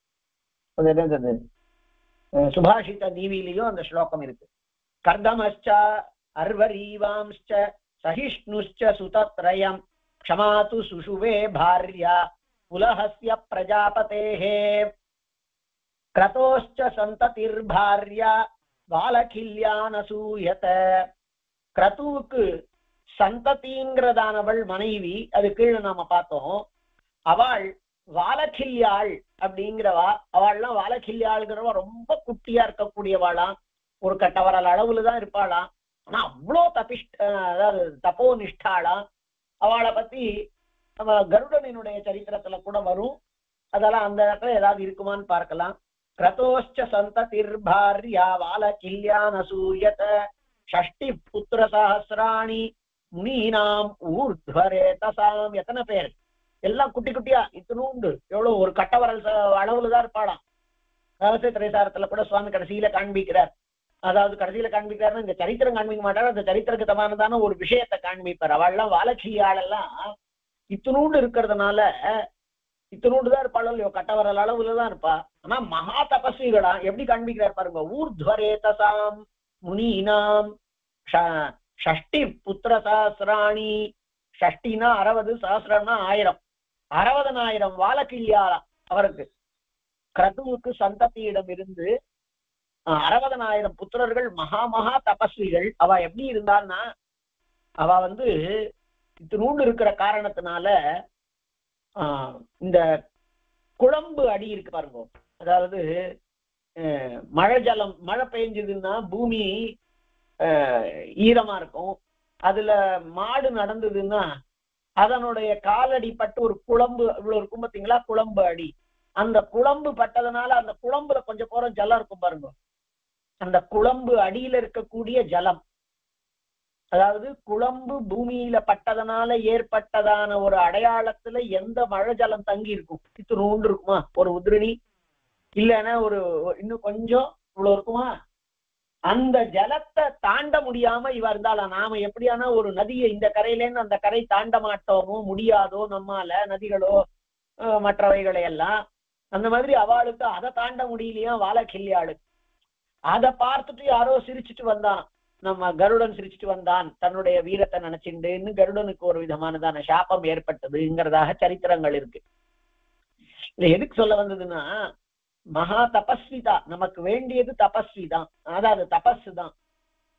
சுபாஷித நீவிலையும் அந்த ஸ்லோகம் இருக்கு. கர்தமச்ச அர்வரீவாம்ச்ச சகிஷ்ணுஷ்ச சுதத்ரயம் க்ஷமாது சுஷுவே பார்யா புலஹஸ்ய பிரஜாபதேஹே கிரதோஷ்ச சந்ததிர்பார்யா வாலகில்யானசூயத. கிரதுவுக்கு சந்ததிங்கிறதானவள் மனைவி. அது கீழே நாம பார்த்தோம். அவள் வாலகில்யாள் அப்படிங்கிறவா. அவள்லாம் வாலகில்யாள்ங்கிறவா ரொம்ப குட்டியா இருக்கக்கூடியவாளாம். ஒரு கட்டவரல் அளவுல தான் இருப்பாளாம். ஆனா அவ்வளோ தபிஷ்ட அதாவது தப்போ நிஷ்டாளாம். அவளை பத்தி நம்ம கருடனினுடைய சரித்திரத்துல கூட வரும். அதெல்லாம் அந்த இடத்துல ஏதாவது இருக்குமான்னு பார்க்கலாம். கிரதோஷ்ச சந்ததிர்பார்யா வாலகில்யானசூயத ஷஷ்டி புத்திர சஹஸ்ராணி முனீனாம் ஊர்த்வரேதசாம். எத்தனை பேர் எல்லாம் குட்டி குட்டியா இத்தினூண்டு எவ்வளவு ஒரு கட்டவரல் அளவுலதான் இருப்பாளாம். ரகசிய திரைசாரத்துல கூட சுவாமி கடைசியில காண்பிக்கிறார். அதாவது கடைசியில காண்பிக்கிறாருன்னா இந்த சரித்திரம் காண்பிக்க மாட்டாரு, அந்த சரித்திரகதமானதான ஒரு விஷயத்தை காண்பிப்பார். அவள்லாம் வாலகில்யாளெல்லாம் இத்தினூண்டு இருக்கிறதுனால இத்தினூண்டுதான் இருப்பாளோ இல்லையோ, கட்டவரல் அளவுலதான் இருப்பா. ஆனா மகா தபஸ்விகளா எப்படி காண்பிக்கிறார் பாருங்க. ஊர்த்வரேதசாம் முனீனாம் ஷஷ்டி புத்திர சஹஸ்ராணி. ஷஷ்டினா அறுபது, சஹஸ்ரம்னா ஆயிரம். அறுபதனாயிரம் வாலகில்யாளா அவருக்கு. கிரதுவுக்கு சந்ததியிடம் இருந்து அறுபதனாயிரம் புத்திரர்கள். மகா மகா தபஸ்விகள். அவ எப்படி இருந்தான்னா அவ வந்து இத்தினூண்டு இருக்கிற காரணத்தினால ஆஹ் இந்த குழம்பு அடி இருக்கு பாருங்க. அதாவது மழை ஜலம் மழை பெஞ்சதுன்னா பூமி ஈரமா இருக்கும். அதுல மாடு நடந்ததுன்னா அதனுடைய காலடி பட்டு ஒரு குழம்பு இவ்வளவு இருக்கும் பார்த்தீங்களா, குழம்பு அடி. அந்த குழம்பு பட்டதுனால அந்த குழம்புல கொஞ்சம் போற ஜலம் இருக்கும் பாருங்க. அந்த குழம்பு அடியில இருக்கக்கூடிய ஜலம், அதாவது குழம்பு பூமியில பட்டதனால ஏற்பட்டதான ஒரு அடையாளத்துல எந்த மழை ஜலம் தங்கி இருக்கும். இத்தினூண்டு இருக்குமா ஒரு உதிரணி, இல்லைன்னா ஒரு இன்னும் கொஞ்சம் இவ்வளவு இருக்குமா. அந்த ஜலத்தை தாண்ட முடியாம இவ இருந்தாலும் நாம எப்படியானா ஒரு நதியை இந்த கரையிலேருந்து அந்த கரை தாண்ட மாட்டோமோ, முடியாதோ நம்மால, நதிகளோ மற்றவைகளை எல்லாம். அந்த மாதிரி அவளுக்கு அதை தாண்ட முடியலையா வாலகில்யாளு. அதை பார்த்துட்டு யாரோ சிரிச்சுட்டு வந்தான், நம்ம கருடன் சிரிச்சுட்டு வந்தான் தன்னுடைய வீரத்தை நினைச்சுண்டுன்னு. கருடனுக்கு ஒரு விதமானதான சாபம் ஏற்பட்டதுங்கிறதாக சரித்திரங்கள் இருக்கு. இது எதுக்கு சொல்ல வந்ததுன்னா, மகா தபஸ்வி தான். நமக்கு வேண்டியது தபஸ்வி தான், அதாவது தபஸ் தான்.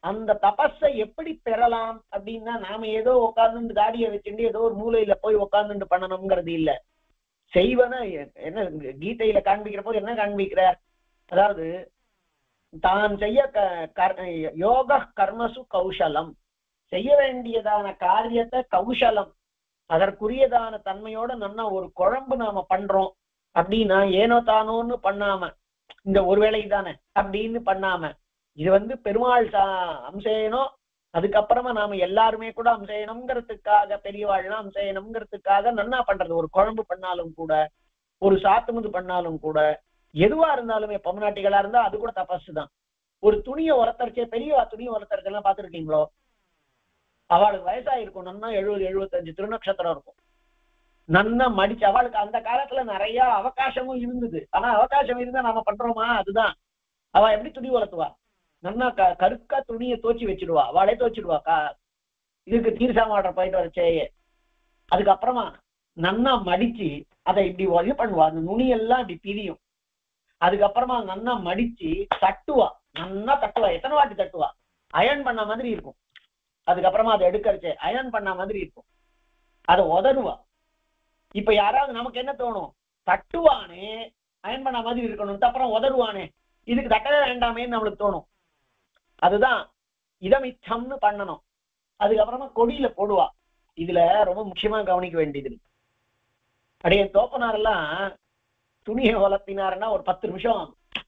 அந்த தபஸை எப்படி பெறலாம் அப்படின்னா நாம ஏதோ உட்கார்ந்து தாடியை வச்சுட்டு ஏதோ ஒரு மூலையில போய் உட்கார்ந்துட்டு பண்ணணுங்கிறது இல்ல. செய்வன என்ன கீதையில காண்பிக்கிற போது என்ன காண்பிக்கிறார், அதாவது தான் செய்ய யோக கர்மசு கௌசலம், செய்ய வேண்டியதான காரியத்தை கௌசலம் அதற்குரியதான தன்மையோட நல்லா ஒரு குழம்பு நாம பண்றோம் அப்படின்னா ஏனோ தானோன்னு பண்ணாம இந்த ஒரு வேலைக்கு தானே அப்படின்னு பண்ணாம இது வந்து பெருமாள் அம்சேனோ அதுக்கப்புறமா நாம எல்லாருமே கூட அம்சேனம்ங்கிறதுக்காக பெரியவாழ்லாம் அம்சேனம்ங்கிறதுக்காக நன்னா பண்றது. ஒரு குழம்பு பண்ணாலும் கூட ஒரு சாத்துமுது பண்ணாலும் கூட எதுவா இருந்தாலுமே பொம்நாட்டிகளா இருந்தா அது கூட தபசு தான். ஒரு துணியை உரத்தரிச்சே பெரியவா துணியை உரத்தரிச்செல்லாம் பார்த்துருக்கீங்களோ? அவளுக்கு வயசாயிருக்கும், நன்னா எழுபது எழுபத்தஞ்சு திருநக்ஷத்திரம் இருக்கும், நன்னா மடிச்சு. அவளுக்கு அந்த காலத்துல நிறைய அவகாசமும் இருந்தது. ஆனா அவகாசம் இருந்தா நாம பண்றோமா? அதுதான். அவ எப்படி துணி வளர்த்துவா? நன்னா க கருக்கா துணியை தோச்சி வச்சிடுவா, அவளே தோச்சிடுவா. கா இதுக்கு தீர்சாமாடுற போயிட்டு வரைச்சேயே அதுக்கப்புறமா நன்னா மடிச்சு அதை இப்படி இது பண்ணுவா. அந்த நுனியெல்லாம் இப்படி பிரியும். அதுக்கப்புறமா நன்னா மடிச்சு தட்டுவா, நன்னா தட்டுவா. எத்தனை வாட்டி தட்டுவா? அயன் பண்ண மாதிரி இருக்கும். அதுக்கப்புறமா அதை எடுக்கறச்சே அயன் பண்ண மாதிரி இருக்கும். அதை உதறுவா. இப்ப யாராவது நமக்கு என்ன தோணும், தட்டுவானே அயன் பண்ண மாதிரி இருக்கணும், அப்புறம் உதறுவானே இதுக்கு தட்டவே வேண்டாமேன்னு நம்மளுக்கு தோணும். அதுதான் இதமிச்சம்னு பண்ணணும். அதுக்கப்புறமா கொடியில போடுவா. இதுல ரொம்ப முக்கியமா கவனிக்க வேண்டியது, அடைய தோப்பனாரெல்லாம் துணியை வளர்த்தினாருன்னா ஒரு பத்து நிமிஷம்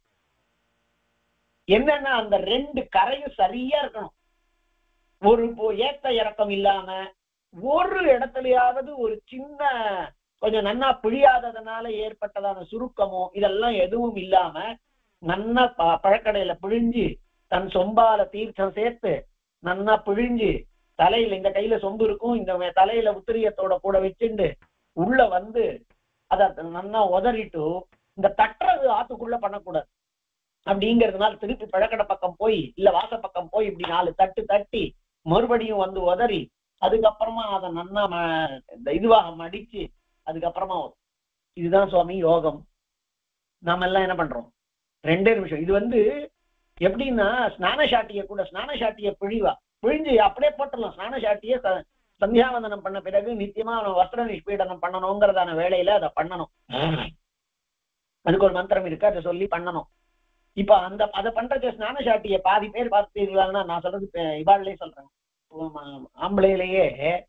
என்னன்னா அந்த ரெண்டு கரையும் சரியா இருக்கணும். ஒரு ஏத்த இறக்கம் இல்லாம ஒரு இடத்துலயாவது ஒரு சின்ன கொஞ்சம் நன்னா பிழியாததுனால ஏற்பட்டதான சுருக்கமோ இதெல்லாம் எதுவும் இல்லாம நன்னா பழக்கடையில பிழிஞ்சு தன் சொம்பால தீர்த்தம் சேர்த்து நன்னா பிழிஞ்சு தலையில இந்த கையில சொம்பு இருக்கும், இந்த தலையில உத்திரியத்தோட கூட வச்சுண்டு உள்ள வந்து அதை நன்னா உதறிட்டு இந்த தட்டுறது ஆத்துக்குள்ள பண்ணக்கூடாது. அப்படிங்கிறதுனால திருப்பி பழக்கடை பக்கம் போய் இல்ல வாச பக்கம் போய் இப்படி நாலு தட்டு தட்டி மறுபடியும் வந்து உதறி அதுக்கப்புறமா அதை நன்னா இதுவாக மடிச்சு அதுக்கப்புறமா இதுதான் சுவாமி யோகம். நாம எல்லாம் என்ன பண்றோம், ரெண்டே நிமிஷம். இது வந்து எப்படின்னா ஸ்நான சாட்டிய கூட ஸ்நான சாட்டிய பிழிவா பிழிஞ்சு அப்படியே போட்டுடலாம். ஸ்நான சாட்டிய சந்தியாவந்தனம் பண்ண பிறகு நித்தியமா அவன் வஸ்திர நிஷ்பீடனம் பண்ணணுங்கிறதான வேலையில அதை பண்ணணும். அதுக்கு ஒரு மந்திரம் இருக்கு, அதை சொல்லி பண்ணணும். இப்ப அந்த அதை பண்றது ஸ்நான சாட்டிய பாதி பேர் பார்த்தீர்களான்னா நான் சொல்றது இவாள்லயே சொல்றேன், ஆம்பளையிலேயே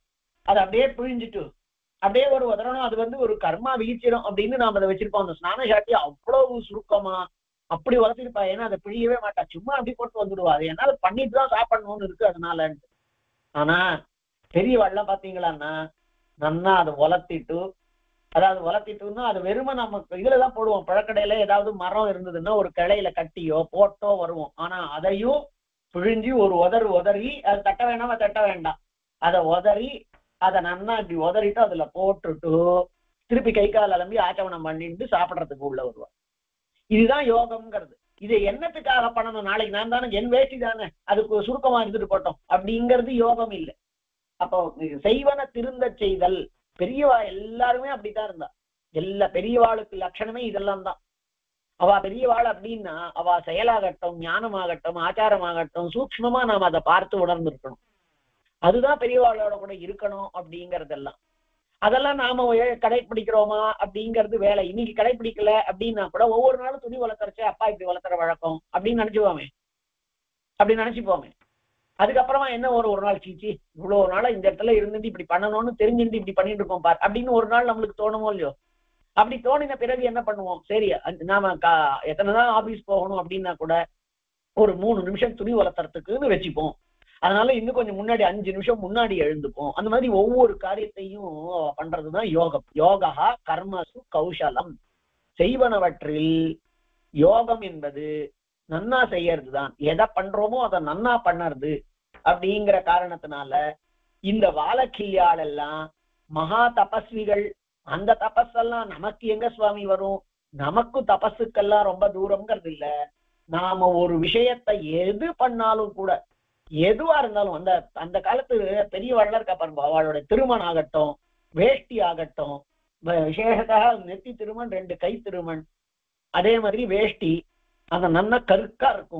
அதை அப்படியே பிழிஞ்சிட்டு அப்படியே ஒரு உதறணும். அது வந்து ஒரு கர்மா வீழ்ச்சிடும் அப்படின்னு நாம அதை வச்சிருப்போம். அந்த ஸ்நான சாட்டி அவ்வளவு சுருக்கமா அப்படி வளர்த்திருப்பா. ஏன்னா அதை பிழியவே மாட்டா, சும்மா அப்படி போட்டு வந்துடுவா. அது என்னால பண்ணிட்டு தான் சாப்பிடணும்னு இருக்கு அதனால. ஆனா பெரியவாள்லாம் பாத்தீங்களான்னா நன்னா அதை வளர்த்திட்டு, அதாவது வளர்த்திட்டுன்னா அது வெறுமை நமக்கு இதுலதான் போடுவோம். பழக்கடையில ஏதாவது மரம் இருந்ததுன்னா ஒரு கிளையில கட்டியோ போட்டோ வருவோம். ஆனா அதையும் பிழிஞ்சு ஒரு உதறு உதறி அது தட்ட வேண்டாம் தட்ட வேண்டாம் அதை உதறி அதை நன்னா இப்படி உதறிட்டு அதுல போட்டுட்டு திருப்பி கை கால் அலம்பி ஆச்சமனம் பண்ணிட்டு சாப்பிட்றதுக்கு உள்ள வருவா. இதுதான் யோகம்ங்கிறது. இதை என்னத்துக்காக பண்ணணும், நாளைக்கு நான் தானே என் வேட்டி தானே அதுக்கு சுருக்கமா இருந்துட்டு போட்டோம் அப்படிங்கிறது யோகம் இல்லை. அப்போ செய்வன திருந்த செய்தல். பெரியவா எல்லாருமே அப்படித்தான் இருந்தா. எல்லா பெரியவாளுக்கு லட்சணமே இதெல்லாம் தான். அவ பெரியவாள் அப்படின்னா அவ செயலாகட்டும் ஞானமாகட்டும் ஆச்சாரமாகட்டும் சூக்ஷ்மமா நாம் அதை பார்த்து உணர்ந்து இருக்கணும். அதுதான் பெரியவாளோட கூட இருக்கணும் அப்படிங்கறதெல்லாம். அதெல்லாம் நாம கடைபிடிக்கிறோமா அப்படிங்கிறது வேலை. இன்னைக்கு கடைபிடிக்கல அப்படின்னா கூட ஒவ்வொரு நாளும் துணி வளர்த்துறச்சு அப்பா இப்படி வளர்த்துற வழக்கம் அப்படின்னு நினைச்சுப்போமே அப்படி நினைச்சுப்போமே அதுக்கப்புறமா என்ன ஒரு ஒரு நாள் சீச்சி இவ்வளவு நாளா இந்த இடத்துல இருந்துட்டு இப்படி பண்ணணும்னு தெரிஞ்சுட்டு இப்படி பண்ணிட்டு இருக்கோம் பார் அப்படின்னு ஒரு நாள் நம்மளுக்கு தோணுமோ இல்லையோ? அப்படி தோணின பிறகு என்ன பண்ணுவோம், சரி நாம கா எத்தனைதான் ஆபீஸ் போகணும் அப்படின்னா கூட ஒரு மூணு நிமிஷம் துணி வளர்த்துறதுக்குன்னு வச்சுப்போம். அதனால இன்னும் கொஞ்சம் முன்னாடி அஞ்சு நிமிஷம் முன்னாடி எழுந்துப்போம். அந்த மாதிரி ஒவ்வொரு காரியத்தையும் பண்றதுதான் யோகம். யோகா கர்மசு கௌசலம். செய்வனவற்றில் யோகம் என்பது நன்னா செய்யறதுதான். எதை பண்றோமோ அதை நன்னா பண்ணறது அப்படிங்கிற காரணத்தினால இந்த வாழக்கிள்யாள் எல்லாம் மகா தபஸ்விகள். அந்த தபஸெல்லாம் நமக்கு எங்க சுவாமி வரும்? நமக்கு தபஸுக்கெல்லாம் ரொம்ப தூரம்ங்கிறது இல்ல. நாம ஒரு விஷயத்தை எது பண்ணாலும் கூட எதுவா இருந்தாலும் அந்த அந்த காலத்து பெரிய வள்ளர்க்கா பாருங்க, அவளோட திருமணம் ஆகட்டும் வேஷ்டி ஆகட்டும் விசேஷத்தாக நெத்தி திருமண் ரெண்டு கை திருமண் அதே மாதிரி வேஷ்டி அந்த நன்ன கருக்கா இருக்கும்.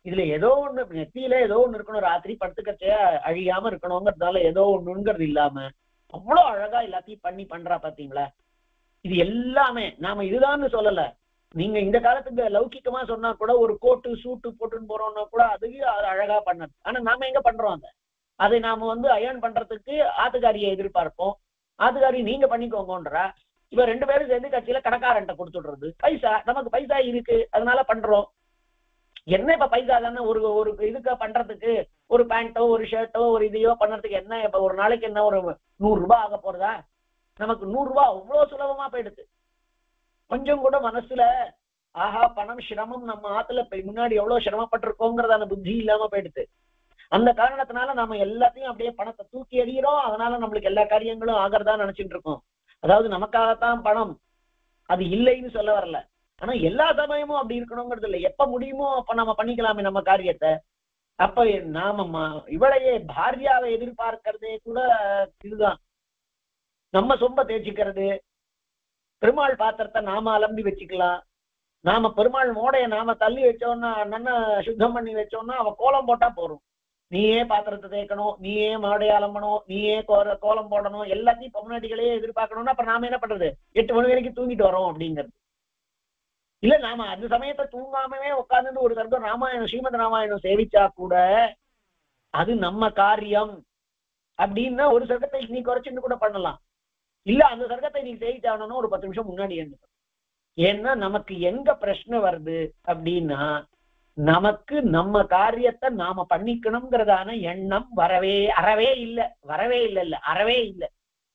இதுல ஏதோ ஒண்ணு நெத்தியில ஏதோ ஒண்ணு இருக்கணும், ராத்திரி படுத்துக்கச்சே அழியாம இருக்கணுங்கிறதுனால ஏதோ ஒண்ணுங்கிறது இல்லாம அவ்வளவு அழகா எல்லாத்தையும் பண்ணி பண்றா பாத்தீங்களா. இது எல்லாமே நாம இதுதான்னு சொல்லல. நீங்க இந்த காலத்துக்கு லௌகிக்கமா சொன்னா கூட ஒரு கோட்டு சூட்டு போட்டுன்னு போறோம்னா கூட அதுக்கு அது அழகா பண்ணது. ஆனா நாம எங்க பண்றோம் அதை அதை நாம வந்து அயர்ன் பண்றதுக்கு ஆத்துக்காரியை எதிர்பார்ப்போம். ஆத்துக்காரி நீங்க பண்ணிக்கோங்கன்றா. இப்ப ரெண்டு பேரும் சேர்ந்து கட்சியில கடைக்காரன்ட்ட கொடுத்துடுறது. பைசா நமக்கு பைசா இருக்கு அதனால பண்றோம். என்ன இப்ப பைசா தானே ஒரு ஒரு இதுக்கு பண்றதுக்கு, ஒரு பேண்டோ ஒரு ஷர்ட்டோ ஒரு இதையோ பண்றதுக்கு என்ன இப்ப ஒரு நாளைக்கு என்ன ஒரு நூறு ரூபாய் ஆக போறதா? நமக்கு நூறு ரூபாய் அவ்வளவு சுலபமா போயிடுது. கொஞ்சம் கூட மனசுல ஆஹா பணம் சிரமம், நம்ம ஆத்துல முன்னாடி எவ்வளவு சிரமப்பட்டிருக்கோங்கிறதான புத்தி இல்லாம போயிடுது. அந்த காரணத்தினால நாம எல்லாத்தையும் அப்படியே பணத்தை தூக்கி எறிகிறோம். அதனால நம்மளுக்கு எல்லா காரியங்களும் ஆகிறதா நினைச்சிட்டு இருக்கோம். அதாவது நமக்காகத்தான் பணம், அது இல்லைன்னு சொல்ல வரல. ஆனா எல்லா சமயமும் அப்படி இருக்கணுங்கிறது இல்லை. எப்ப முடியுமோ அப்ப நம்ம பண்ணிக்கலாமே நம்ம காரியத்தை. அப்ப நாம இவளையே பாரியாவை எதிர்பார்க்கிறதே கூட இதுதான். நம்ம சொம்ப தேய்ச்சிக்கிறது, பெருமாள் பாத்திரத்தை நாம அலம்பி வச்சுக்கலாம். நாம பெருமாள் மோடைய நாம தள்ளி வச்சோம்னா நன்ன சுத்தம் பண்ணி வச்சோம்னா அவ கோலம் போட்டா போறோம். நீயே பாத்திரத்தை தேய்க்கணும், நீயே மாடைய அலம்பணும், நீயே கோலம் போடணும், எல்லாத்தையும் பொம்னாட்டிகளே எதிர்பார்க்கணும்னா அப்புறம் நாம என்ன பண்றது? எட்டு மணி வரைக்கும் தூங்கிட்டு வரோம் அப்படிங்கிறது இல்ல. நாம அந்த சமயத்தை தூங்காமவே உட்கார்ந்து ஒரு சர்க்கம் ராமாயணம் ஸ்ரீமத் ராமாயணம் சேவிச்சா கூட அது நம்ம காரியம் அப்படின்னா ஒரு சர்க்கத்தை நீ குறைச்சுன்னு கூட பண்ணலாம். இல்ல அந்த சர்க்கத்தை நீ சேவிச்சாகணும்னா ஒரு பத்து நிமிஷம் முன்னாடி எழுந்துக்கணும். ஏன்னா நமக்கு எங்க பிரச்சனை வருது அப்படின்னா நமக்கு நம்ம காரியத்தை நாம பண்ணிக்கணுங்கிறதான எண்ணம் வரவே அறவே இல்லை. வரவே இல்லை இல்ல அறவே இல்லை.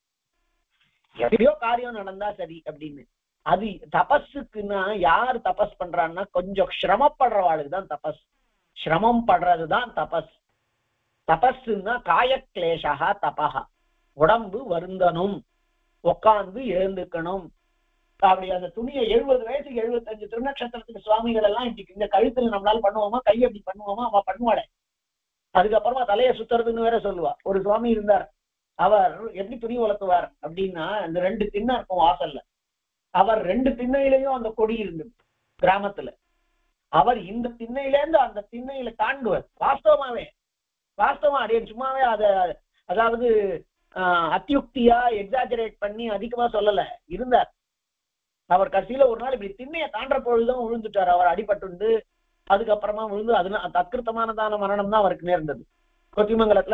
எப்படியோ காரியம் நடந்தா சரி அப்படின்னு. அது தபஸுக்குன்னா யார் தபஸ் பண்றான்னா கொஞ்சம் சிரமப்படுறவாளுக்கு தான் தபஸ். சிரமம் படுறதுதான் தபஸ். தபஸ்ன்னா காயக்லேஷா தபஹா. உடம்பு வருந்தனும், உட்கார்ந்து எழுந்துக்கணும். அப்படி அந்த துணியை எழுபது வயசுக்கு எழுபத்தஞ்சு திருநட்சத்திரத்துக்கு சுவாமிகள் எல்லாம் இப்படி இந்த கழுத்துல நம்மளால பண்ணுவோமா, கை அப்படி பண்ணுவோமா, அவ பண்ணுவாளே. அதுக்கப்புறமா தலையை சுத்துறதுன்னு வேற சொல்லுவா. ஒரு சுவாமி இருந்தார், அவர் எப்படி துணி வளர்த்துவார் அப்படின்னா அந்த ரெண்டு திண்ணை இருக்கும் வாசல்ல. அவர் ரெண்டு திண்ணையிலையும் அந்த கொடி இருந்தது கிராமத்துல. அவர் இந்த திண்ணையிலேருந்து அந்த திண்ணையில தாண்டுவார். வாஸ்தவமாவே வாஸ்தவமா அடைய சும்மாவே அத அதாவது ஆஹ் அத்தியுக்தியா எக்ஸாஜரேட் பண்ணி அதிகமா சொல்லல இருந்தார். அவர் கடைசியில ஒரு நாள் இப்படி திண்ணையை தாண்ட பொழுதுதான் விழுந்துட்டார். அவர் அடிபட்டு அதுக்கப்புறமா விழுந்து அது அக்கிருத்தமானதான மரணம் தான் அவருக்கு நேர்ந்தது. கொத்திமங்கலத்துல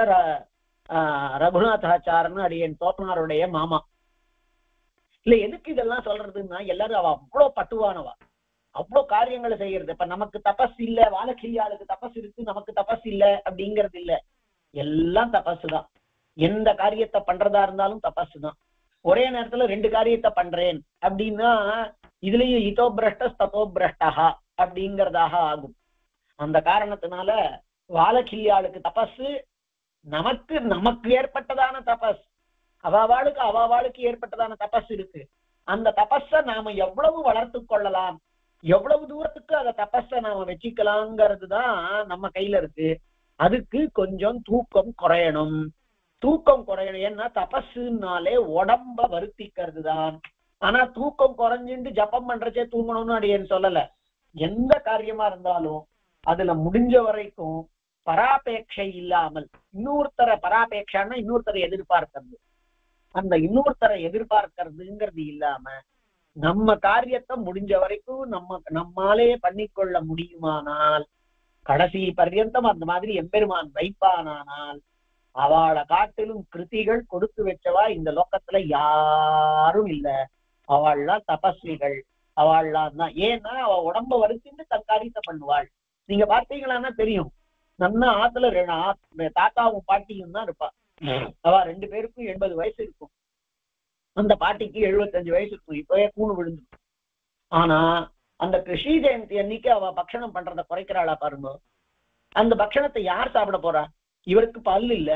ஆஹ் ரகுநாதாச்சாரன்னு அடியன் தோப்பனாருடைய மாமா. இல்ல எதுக்கு இதெல்லாம் சொல்றதுன்னா எல்லாரும் அவ அவ்வளவு பட்டுவானவா, அவ்வளவு காரியங்களை செய்யறது. இப்ப நமக்கு தபஸ் இல்ல, வாழக்கிளியாளுக்கு தபஸ் இருக்கு, நமக்கு தபஸ் இல்ல அப்படிங்கிறது இல்ல. எல்லாம் தபஸ் தான். எந்த காரியத்தை பண்றதா இருந்தாலும் தபஸ் தான். ஒரே நேரத்துல ரெண்டு காரியத்தை பண்றேன் அப்படின்னா இதுலயும் இதோ பிரஷ்ட ததோ பிரஷ்டா அப்படிங்கிறதாக ஆகும். அந்த காரணத்தினால வாழக்கிளியாளுக்கு தபஸ், நமக்கு நமக்கு ஏற்பட்டதான தபஸ், அவாவாளுக்கு அவாவாளுக்கு ஏற்பட்டதான தபஸ் இருக்கு. அந்த தபஸ நாம எவ்வளவு வளர்த்து கொள்ளலாம், எவ்வளவு தூரத்துக்கு அந்த தபஸ நாம வச்சுக்கலாங்கிறது தான் நம்ம கையில இருக்கு. அதுக்கு கொஞ்சம் தூக்கம் குறையணும். தூக்கம் குறையணும். ஏன்னா தபஸுனாலே உடம்ப வருத்திக்கிறது தான். ஆனா தூக்கம் குறைஞ்சிட்டு ஜப்பம் பண்றச்சே தூங்கணும்னு அடியேன்னு சொல்லல. எந்த காரியமா இருந்தாலும் அதுல முடிஞ்ச வரைக்கும் பராபேட்சை இல்லாமல், இன்னொருத்தரை பராபேட்சான்னா இன்னொருத்தரை எதிர்பார்க்கிறது, அந்த இன்னொருத்தரை எதிர்பார்க்கிறதுங்கிறது இல்லாம நம்ம காரியத்தை முடிஞ்ச வரைக்கும் நம்ம நம்மாலே பண்ணிக்கொள்ள முடியுமானால் கடைசி பர்யந்தம் அந்த மாதிரி எம்பெருமான் வைப்பானால் அவளை காட்டிலும் கிருதிகள் கொடுத்து வச்சவா இந்த லோகத்துல யாரும் இல்ல. அவள்லாம் தபஸ்விகள், அவள்லாம் தான். ஏன்னா அவ உடம்ப வருத்திட்டு தன் காரியத்தை பண்ணுவாள். நீங்க பார்த்தீங்களான்னா தெரியும், நம்ம ஆத்துல தாத்தாவும் பாட்டியும் தான் இருப்பா. அவ ரெண்டு பேருக்கும் எண்பது வயசு இருக்கும், அந்த பாட்டிக்கு எழுபத்தஞ்சு வயசு இருக்கும். இப்பவே கூணு விழுந்துடும். ஆனா அந்த கிருஷ்ண ஜெயந்தி அன்னைக்கு அவ பக்ஷணம் பண்றத குறைக்கிறாளா பாருங்க. அந்த பக்ஷணத்தை யார் சாப்பிட போறா? இவருக்கு பல்லு இல்ல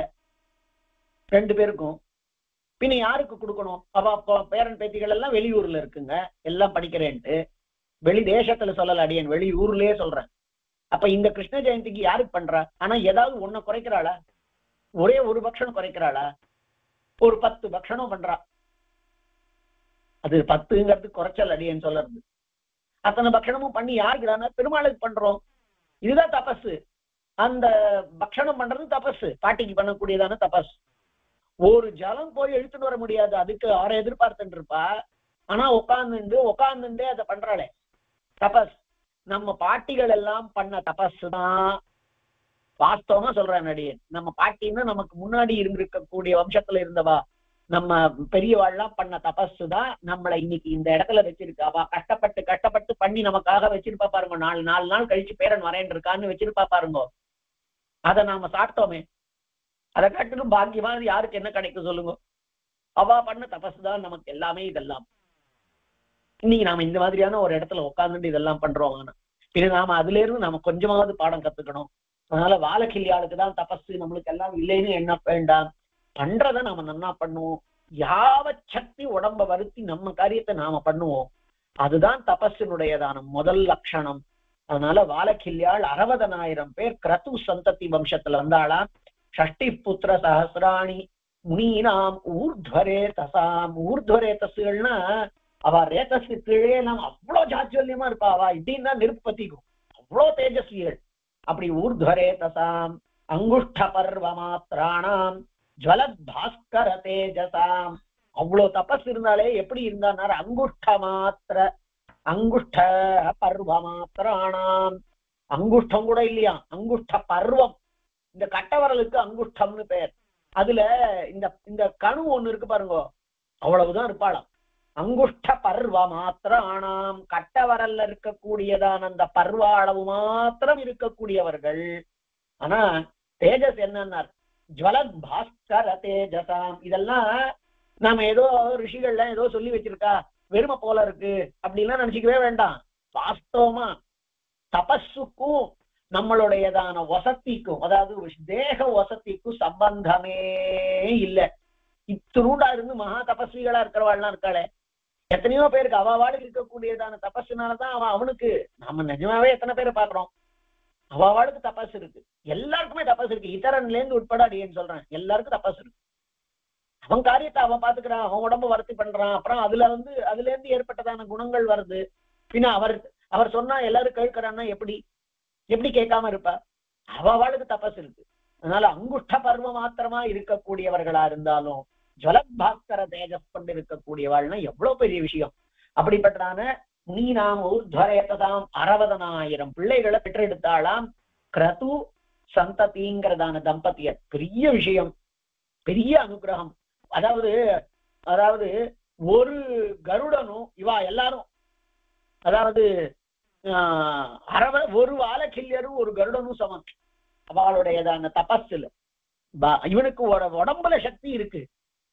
ரெண்டு பேருக்கும், பின்ன யாருக்கு கொடுக்கணும்? அவ பேரன் பேத்திகள் எல்லாம் வெளியூர்ல இருக்குங்க, எல்லாம் படிக்கிறேன்ட்டு. வெளி தேசத்துல சொல்லல அடியேன், வெளியூர்லயே சொல்றேன். அப்ப இந்த கிருஷ்ண ஜெயந்திக்கு யாருக்கு பண்றா? ஆனா ஏதாவது ஒண்ணு குறைக்கிறாளா? ஒரே ஒரு பக்ஷணம் குறைக்கிறாளா? ஒரு பத்து பக்ஷணம் பண்றா. அது பத்துங்கிறது குறைச்சல் அடியேன்னு சொல்றது. அத்தனை பக்ஷணமும் பண்ணி யாருக்குடானா பெருமாளுக்கு பண்றோம். இதுதான் தபஸ். அந்த பக்ஷணம் பண்றது தபஸ், பாட்டிக்கு பண்ணக்கூடியதான தபஸ். ஒரு ஜலம் போய் எடுத்துட்டு வர முடியாது, அதுக்கு அவரை எதிர்பார்த்துட்டு இருப்பா. ஆனா உட்கார்ந்து உட்கார்ந்துட்டே அதை பண்றாளே தபஸ். நம்ம பாட்டிகள் எல்லாம் பண்ண தபஸ் தான் வாஸ்தவமா சொல்றேன் நடிகன். நம்ம பாட்டின்னா நமக்கு முன்னாடி இருந்திருக்கக்கூடிய வம்சத்துல இருந்தவா நம்ம பெரியவாள்லாம் பண்ண தபஸ் தான் நம்மளை இன்னைக்கு இந்த இடத்துல வச்சிருக்கா. அவ கஷ்டப்பட்டு கஷ்டப்பட்டு பண்ணி நமக்காக வச்சிருப்பா பாருங்க. நாலு நாலு நாள் கழிச்சு பேரன் வரேன் இருக்கான்னு வச்சிருப்பா பாருங்க. அதை நாம சாப்பிட்டோமே, அதை காட்டிலும் பாக்கியமானது யாருக்கு என்ன கிடைக்கும் சொல்லுங்க? அவா பண்ண தபஸ் தான் நமக்கு எல்லாமே. இதெல்லாம் இன்னைக்கு நாம இந்த மாதிரியான ஒரு இடத்துல உட்கார்ந்துட்டு இதெல்லாம் பண்றோம். ஆனா இது நாம அதுல இருந்து நாம கொஞ்சமாவது பாடம் கத்துக்கணும். அதனால வாழக்கிளியாளுக்கு தான் தபஸ், நம்மளுக்கு எல்லாம் இல்லைன்னு என்ன வேண்டாம். பண்றதை நாம நன்னா பண்ணுவோம். யாவ சக்தி உடம்ப வருத்தி நம்ம காரியத்தை நாம பண்ணுவோம். அதுதான் தபஸினுடையதான முதல் லட்சணம். அதனால வாழக்கிளியாள் அறுபதனாயிரம் பேர் கிரது சந்ததி வம்சத்துல வந்தாளாம். ஷஷ்டி புத்திர சஹசிராணி முனீனாம் ஊர்துவரே தசாம். ஊர்துவரே தசுகள்னா அவ ரேதஸு கீழே நாம் அவ்வளவு ஜாஜ்வல்யமா இருப்பா. அவ இப்படின்னா நெருப்பதிக்கும், அவ்வளோ தேஜஸ்விகள். அப்படி ஊர்துவரே தசாம் அங்குஷ்ட பர்வ மாத்திராணாம் ஜ்வலத் பாஸ்கர தேஜசாம். அவ்வளவு தபஸ் இருந்தாலே எப்படி இருந்தார்? அங்குஷ்ட மாத்திர அங்குஷ்ட பர்வ மாத்திராணாம். அங்குஷ்டம் கூட இல்லையா, அங்குஷ்ட பர்வம். இந்த கட்டவரலுக்கு அங்குஷ்டம்னு பேர். அதுல இந்த இந்த கணு ஒண்ணு இருக்கு பாருங்க, அவ்வளவுதான் இருப்பாளாம். அங்குஷ்ட பர்வ மாத்திராணாம். கட்டவரல்ல இருக்கக்கூடியதான அந்த பர்வ அளவு மாத்திரம் இருக்கக்கூடியவர்கள். ஆனா தேஜஸ் என்னன்னா ஜ்வலத் பாஸ்கர தேஜசாம். இதெல்லாம் நாம ஏதோ ரிஷிகள்லாம் ஏதோ சொல்லி வச்சிருக்கா, வெறுமை போல இருக்கு அப்படின்லாம் நினைச்சுக்கவே வேண்டாம். வாஸ்தவமா தபஸுக்கும் நம்மளுடையதான வசதிக்கும், அதாவது தேக வசதிக்கும் சம்பந்தமே இல்லை. இத்தினூண்டா இருந்து மகா தபஸ்விகளா இருக்கிறவாள்லாம் இருக்காளே, எத்தனையோ பேருக்கு அவாவாளுக்கு இருக்கக்கூடியதான தபஸ்னாலதான் அவன் அவனுக்கு நம்ம நிஜமாவே எத்தனை பேரை பாக்குறோம். அவாவாளுக்கு தபஸ் இருக்கு, எல்லாருக்குமே தபஸ் இருக்கு. இதரன்ல இருந்து உட்பட அடியேன்னு சொல்றேன், எல்லாருக்கும் தபஸ் இருக்கு. அவன் காரியத்தை அவன் பாத்துக்கிறான், அவன் உடம்பு வர்த்தி பண்றான். அப்புறம் அதுல வந்து அதுல இருந்து ஏற்பட்டதான குணங்கள் வருது. பின்ன அவர் அவர் சொன்னா எல்லாரும் கேட்கிறான்னா எப்படி எப்படி கேட்காம இருப்பா? அவாவாளுக்கு தபஸ் இருக்கு. அதனால அங்குஷ்ட பர்வ மாத்திரமா இருக்கக்கூடியவர்களா இருந்தாலும் ஜ்வலத் பாஸ்கர தேஜஸ் கொண்டு இருக்கக்கூடியவாள்னா எவ்வளவு பெரிய விஷயம். அப்படிப்பட்டதான முனீனாம் ஊர்த்வரேததாம் அறுபதனாயிரம் பிள்ளைகளை பெற்றெடுத்தாளாம் கிரது சந்ததிங்கிறதான தம்பதியர். பெரிய விஷயம், பெரிய அனுகிரகம். அதாவது அதாவது ஒரு கருடனும் இவா எல்லாரும், அதாவது ஆஹ் அரவ ஒரு வாழக்கில்யரும் ஒரு கருடனும் சமம் அவளுடையதான தபஸ்ல. இவனுக்கு ஒரு உடம்புல சக்தி இருக்கு,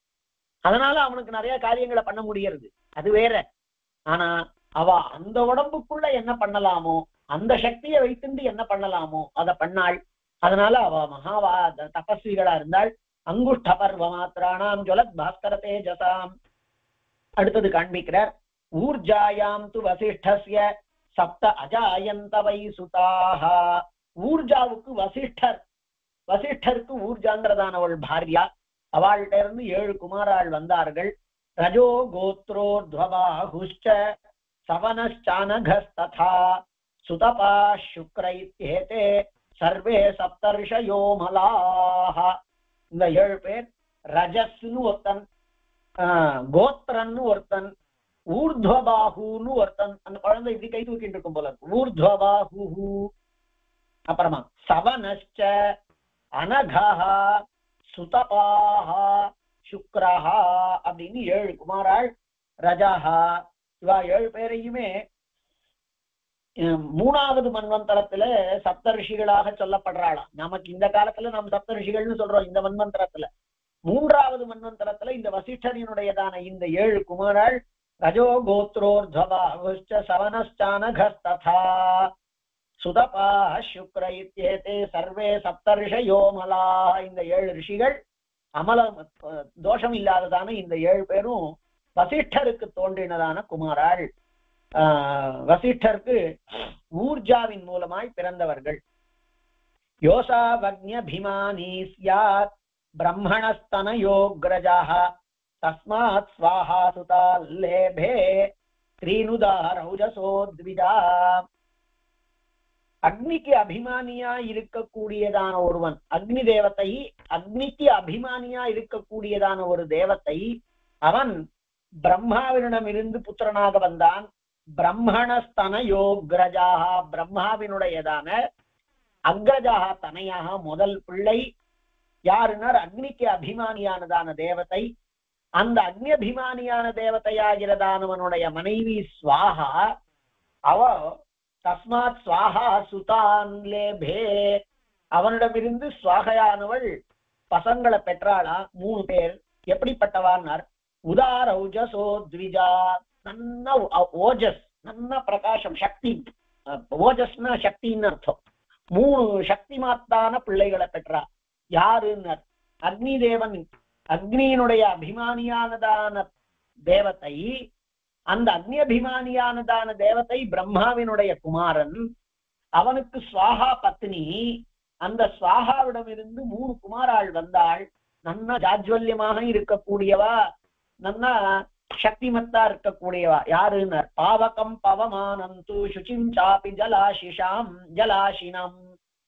அதனால அவனுக்கு நிறைய காரியங்களை பண்ண முடியறது, அது வேற. ஆனா அவ அந்த உடம்புக்குள்ள என்ன பண்ணலாமோ, அந்த சக்தியை வைத்துண்டு என்ன பண்ணலாமோ அதை பண்ணாள். அதனால அவ மகாவா தபஸ்விகளா இருந்தாள். அங்குஷ்ட பர்வ மாத்திராணாம் ஜ்வலத் பாஸ்கர தேஜசாம். அடுத்தது காண்பிக்கிறார். ஊர்ஜாயாம் து வசிஷ்டஸ்ய சப்த அஜாயந்த வை சுதாக. ஊர்ஜாவுக்கு வசிஷ்டர், வசிஷ்டருக்கு ஊர்ஜாங்கிறதானவள் பாரியா. அவள்கிட்ட இருந்து ஏழு குமாராள் வந்தார்கள். ரஜோ கோத்ரோர்த்வபாஹுஷ்ச சவனச்சானகஸ்ததா சுதபா சுக்ர இத்யேதே சர்வே சப்தர்ஷயோ மலாஹ. இந்த ஏழு பேர், ரஜஸ்னு ஒருத்தன், கோத்ரன்னு ஒருத்தன், ஊர்த்வபாஹுன்னு ஒருத்தன். அந்த குழந்தை இப்படி கை தூக்கிட்டு இருக்கும் போல ஊர்த்வபாஹு. அப்புறமா சவனச்ச அனகஹா சுதபாஹா சுக்ரஹா அப்படின்னு ஏழு குமாராள். ரஜாஹா. இவா ஏழு பேரையுமே மூணாவது மன்வந்தரத்துல சப்த ரிஷிகளாக சொல்லப்படுறாளாம். நமக்கு இந்த காலத்துல நம்ம சப்த ரிஷிகள்னு சொல்றோம். இந்த மன்வந்தரத்துல மூன்றாவது மன்வந்தரத்துல இந்த வசிஷ்டரினுடையதான இந்த ஏழு குமாராள் ரஜோ கோத்ரோர்த்வபாஹுஷ்ச சவனச்சானகஸ்ததா சுதபா சுக்ர இத்யேதே சர்வே சப்தர்ஷயோ மலாஹ. இந்த ஏழு ரிஷிகள் அமல தோஷம் இல்லாததான இந்த ஏழு பேரும் வசிஷ்டருக்கு தோன்றினதான குமாராள். ஆஹ் வசிஷ்டருக்கு ஊர்ஜாவின் மூலமாய் பிறந்தவர்கள். யோசாவக்ஞபிமானி ஸ்யாத் பிரம்மணஸ்தனயோக்ரஜாஹ தஸ்மாத் ஸ்வாஹா சுதா லேபே த்ரீனுதா ரௌஜசோ த்விஜா. அக்னிக்கு அபிமானியா இருக்கக்கூடியதான ஒருவன், அக்னி தேவத்தை, அக்னிக்கு அபிமானியா இருக்கக்கூடியதான ஒரு தேவத்தை, அவன் பிரம்மாவினிடம் இருந்து புத்திரனாக வந்தான். பிரம்மணஸ்தனயோக்ரஜாக, பிரம்மாவினுடையதான அக்ரஜாக தனையாக முதல் பிள்ளை யாருன்னார்? அக்னிக்கு அபிமானியானதான தேவத்தை. அந்த அக்னி அபிமானியான தேவதையாகிறதானவனுடைய மனைவி ஸ்வாஹா, அவ தஸ்மாத் ஸ்வாஹா சுதான் லேபே, அவனிடமிருந்து ஸ்வாகையானவள் பசங்களை பெற்றாளா, மூணு பேர். எப்படிப்பட்டவான்னார்? உதாரௌஜசோ த்விஜா, நன்ன ஓஜஸ், நன்ன பிரகாசம், சக்தி. ஓஜஸ்னா சக்தின்னு அர்த்தம். மூணு சக்தி மாத்தான பிள்ளைகளை பெற்றா. யாருன்னார்? அக்னி தேவன், அக்னியினுடைய அபிமானியானதான தேவத்தை. அந்த அக்னி அபிமானியானதான தேவத்தை பிரம்மாவினுடைய குமாரன். அவனுக்கு ஸ்வாஹா பத்னி. அந்த ஸ்வாஹாவிடம் இருந்து மூணு குமாராள் வந்தாள். நன்னா ஜாஜ்வல்யமாக இருக்கக்கூடியவா, நன்னா சக்திமத்தா இருக்கக்கூடியவா. யாருன்னார்? பாவகம் பவமானந்து சுச்சிம் சாபி ஜலாஷிஷாம் ஜலாஷினம்.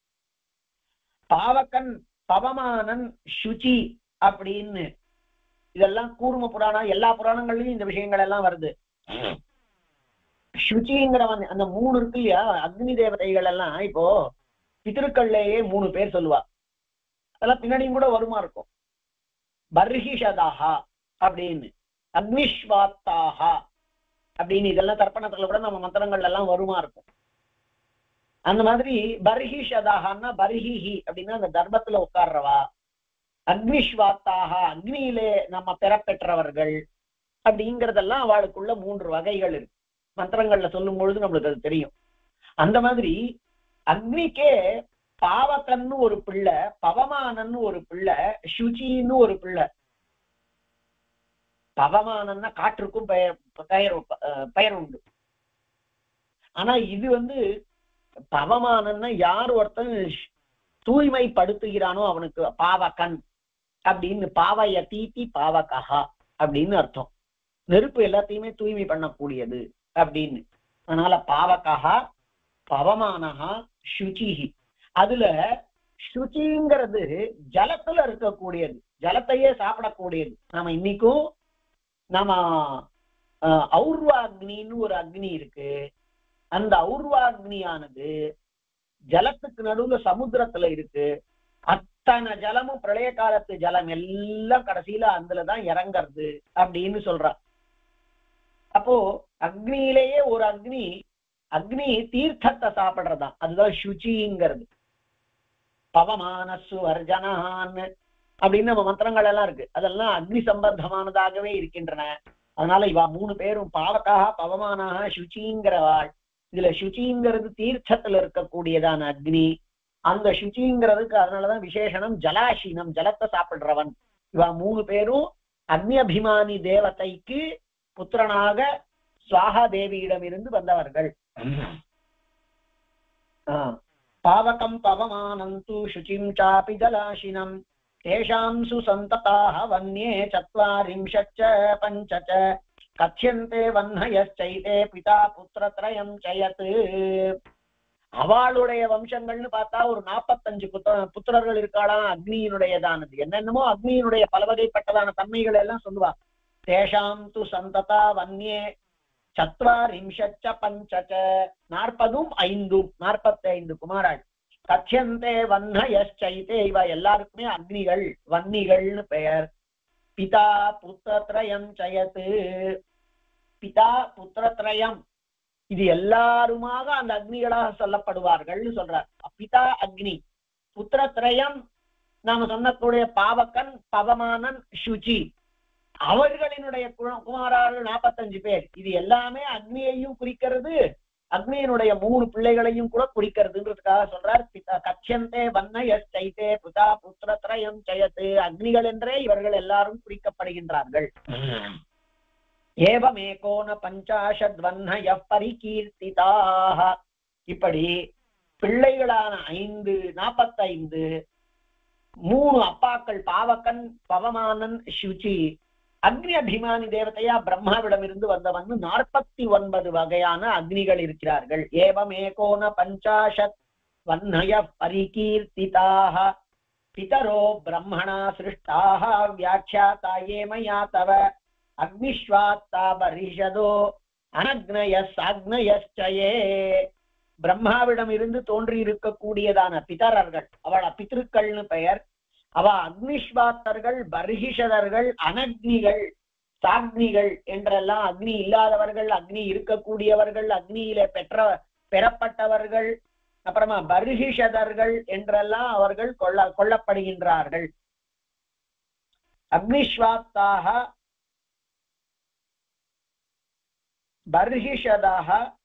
பாவகன், பவமானன், சுச்சி அப்படின்னு இதெல்லாம் கூர்ம புராணம், எல்லா புராணங்கள்லயும் இந்த விஷயங்கள் எல்லாம் வருது. சுச்சிங்கிறவன் அந்த மூணு இருக்கு இல்லையா, அக்னி தேவதைகள் எல்லாம் இப்போ பித்திருக்கள்லேயே மூணு பேர் சொல்லுவா. அதெல்லாம் பின்னாடியும் கூட வருமா இருக்கும். பர்ஹிஷதாஹா அப்படின்னு, அக்னிஷ்வாத்தாஹா அப்படின்னு, இதெல்லாம் தர்ப்பணத்துல கூட நம்ம மந்திரங்கள்ல எல்லாம் வருமா இருக்கும். அந்த மாதிரி பர்ஹிஷதாஹான்னா பர்ஹிஹி அப்படின்னா அந்த தர்மத்துல உட்கார்றவா. அக்னிஷ்வாத்தாக, அக்னியிலே நம்ம பெறப்பெற்றவர்கள் அப்படிங்கிறதெல்லாம் அவளுக்குள்ள மூன்று வகைகள் இருக்கு. மந்திரங்கள்ல சொல்லும் பொழுது நம்மளுக்கு அது தெரியும். அந்த மாதிரி அக்னிக்கே பாவகன்னு ஒரு பிள்ளை, பவமானன்னு ஒரு பிள்ளை, சுச்சின்னு ஒரு பிள்ளை. பவமானன்னா காற்றுக்கும் பெயர் பெயர் பெயர் உண்டு. ஆனா இது வந்து பவமானன்னா யார் ஒருத்தன் தூய்மைப்படுத்துகிறானோ அவனுக்கு பாவகன் அப்படின்னு, பாவைய தீட்டி பாவகா அப்படின்னு அர்த்தம். நெருப்பு எல்லாத்தையுமே தூய்மை பண்ணக்கூடியது அப்படின்னு. அதனால பாவகா, பவமானஹா, சுச்சிஹி. அதுல சுச்சிங்கிறது ஜலத்துல இருக்கக்கூடியது, ஜலத்தையே சாப்பிடக்கூடியது. நாம இன்னைக்கும் நம்ம ஔர்வாக்னின்னு ஒரு அக்னி இருக்கு. அந்த ஔர்வாக்னியானது ஜலத்துக்கு நடுவுல சமுத்திரத்துல இருக்கு. அத்தனை ஜலமும் பிரளய காலத்து ஜலம் எல்லாம் கடைசியில அதுலதான் இறங்கிறது அப்படின்னு சொல்றா. அப்போ அக்னியிலேயே ஒரு அக்னி, அக்னி தீர்த்தத்தை சாப்பிடுறதான், அதுதான் சுச்சிங்கிறது. பவமானசு வர்ஜனான்னு அப்படின்னு நம்ம மந்திரங்கள் எல்லாம் இருக்கு. அதெல்லாம் அக்னி சம்பந்தமானதாகவே இருக்கின்றன. அதனால இவா மூணு பேரும் பாவக்காக, பவமானாக, சுச்சிங்கிறவாள். இதுல சுச்சிங்கிறது தீர்த்தத்துல இருக்கக்கூடியதான அக்னி. அந்த சுச்சிங்கிறதுக்கு அதனாலதான் விசேஷனம் ஜலாஷீனம், ஜலத்தை சாப்பிடுறவன். இவா மூணு பேரும் அக்னி அபிமானி தேவதைக்கு புத்திரனாக ஸ்வாஹா தேவியிடம் இருந்து வந்தவர்கள். பாவகம் பவமானந்து சுச்சிம் சாபி ஜலாஷினம் தேஷாம் சுசந்ததாக வன்யே சத்வாரிம்சச்ச பஞ்சச்ச கத்யந்தே வன்னயச்சைதே பிதா புத்திரத்ரயம் ஜயத். அவளுடைய வம்சங்கள்னு பார்த்தா ஒரு நாற்பத்தஞ்சு புத்த புத்திரர்கள் இருக்காளாம் அக்னியினுடையதானது. என்னென்னமோ அக்னியினுடைய பல வகைப்பட்டதான தன்மைகள் எல்லாம் சொல்லுவா. தேஷாம் து சந்ததா வன்யே சத்வாரிம்சச்ச பஞ்சச்ச, நாற்பதும் ஐந்தும், நாற்பத்தி ஐந்து குமாராள். கத்யந்தே வன்னயச்சைதே, இவ எல்லாருக்குமே அக்னிகள், வன்னிகள்னு பெயர். பிதா புத்திரத்ரயம் ஜயத், பிதா புத்திரத்ரயம், இது எல்லாருமாக அந்த அக்னிகளாக சொல்லப்படுவார்கள் சொல்றார். பிதா அக்னி, புத்திரத்ரயம் நாம சொன்னக்கூடிய பாவகன், பவமானன், சுச்சி, அவர்களினுடைய குமாரர்கள் நாற்பத்தஞ்சு பேர். இது எல்லாமே அக்னியையும் குறிக்கிறது, அக்னியினுடைய மூணு பிள்ளைகளையும் கூட குறிக்கிறதுன்றதுக்காக சொல்றார். பிதா கத்யந்தே வன்னயச்சைதே பிதா புத்திரத்ரயம் ஜயத், அக்னிகள் என்றே இவர்கள் எல்லாரும் குறிக்கப்படுகின்றார்கள். ஏவமேகோன பஞ்சாஷத் வன்னய பரிகீர்த்திதாக, இப்படி பிள்ளைகளான ஐந்து, நாற்பத்தைந்து, மூணு அப்பாக்கள் பாவகன், பவமானன், சுச்சி, அக்னி அபிமானி தேவதையா பிரம்மாவிடம் இருந்து வந்தவன் நாற்பத்தி ஒன்பது வகையான அக்னிகள் இருக்கிறார்கள். ஏவம் ஏகோன பஞ்சாஷத் வன்னய பரிகீர்த்திதாः பிதரோ பிரம்மணா சிருஷ்டாः வியாख्याता ये मया तव அக்னிஷ்வாத்தா பரிஷதோ அனக்னய சாக்னயச்சயே. பிரம்மாவிடம் இருந்து தோன்றி இருக்கக்கூடியதான பிதரர்கள், அவள பித்ருக்கள்னு பெயர். அவ அக்னிஷ்வாத்தர்கள், பர்ஹிஷதர்கள், அனக்னிகள், சாக்னிகள் என்றெல்லாம் அக்னி இல்லாதவர்கள், அக்னி இருக்கக்கூடியவர்கள், அக்னியில பெற்ற பெறப்பட்டவர்கள், அப்புறமா பர்ஹிஷதர்கள் என்றெல்லாம் அவர்கள் கொள்ள கொல்லப்படுகின்றார்கள். அக்னிஷ்வாத்தாக பர்ஹிஷதாக,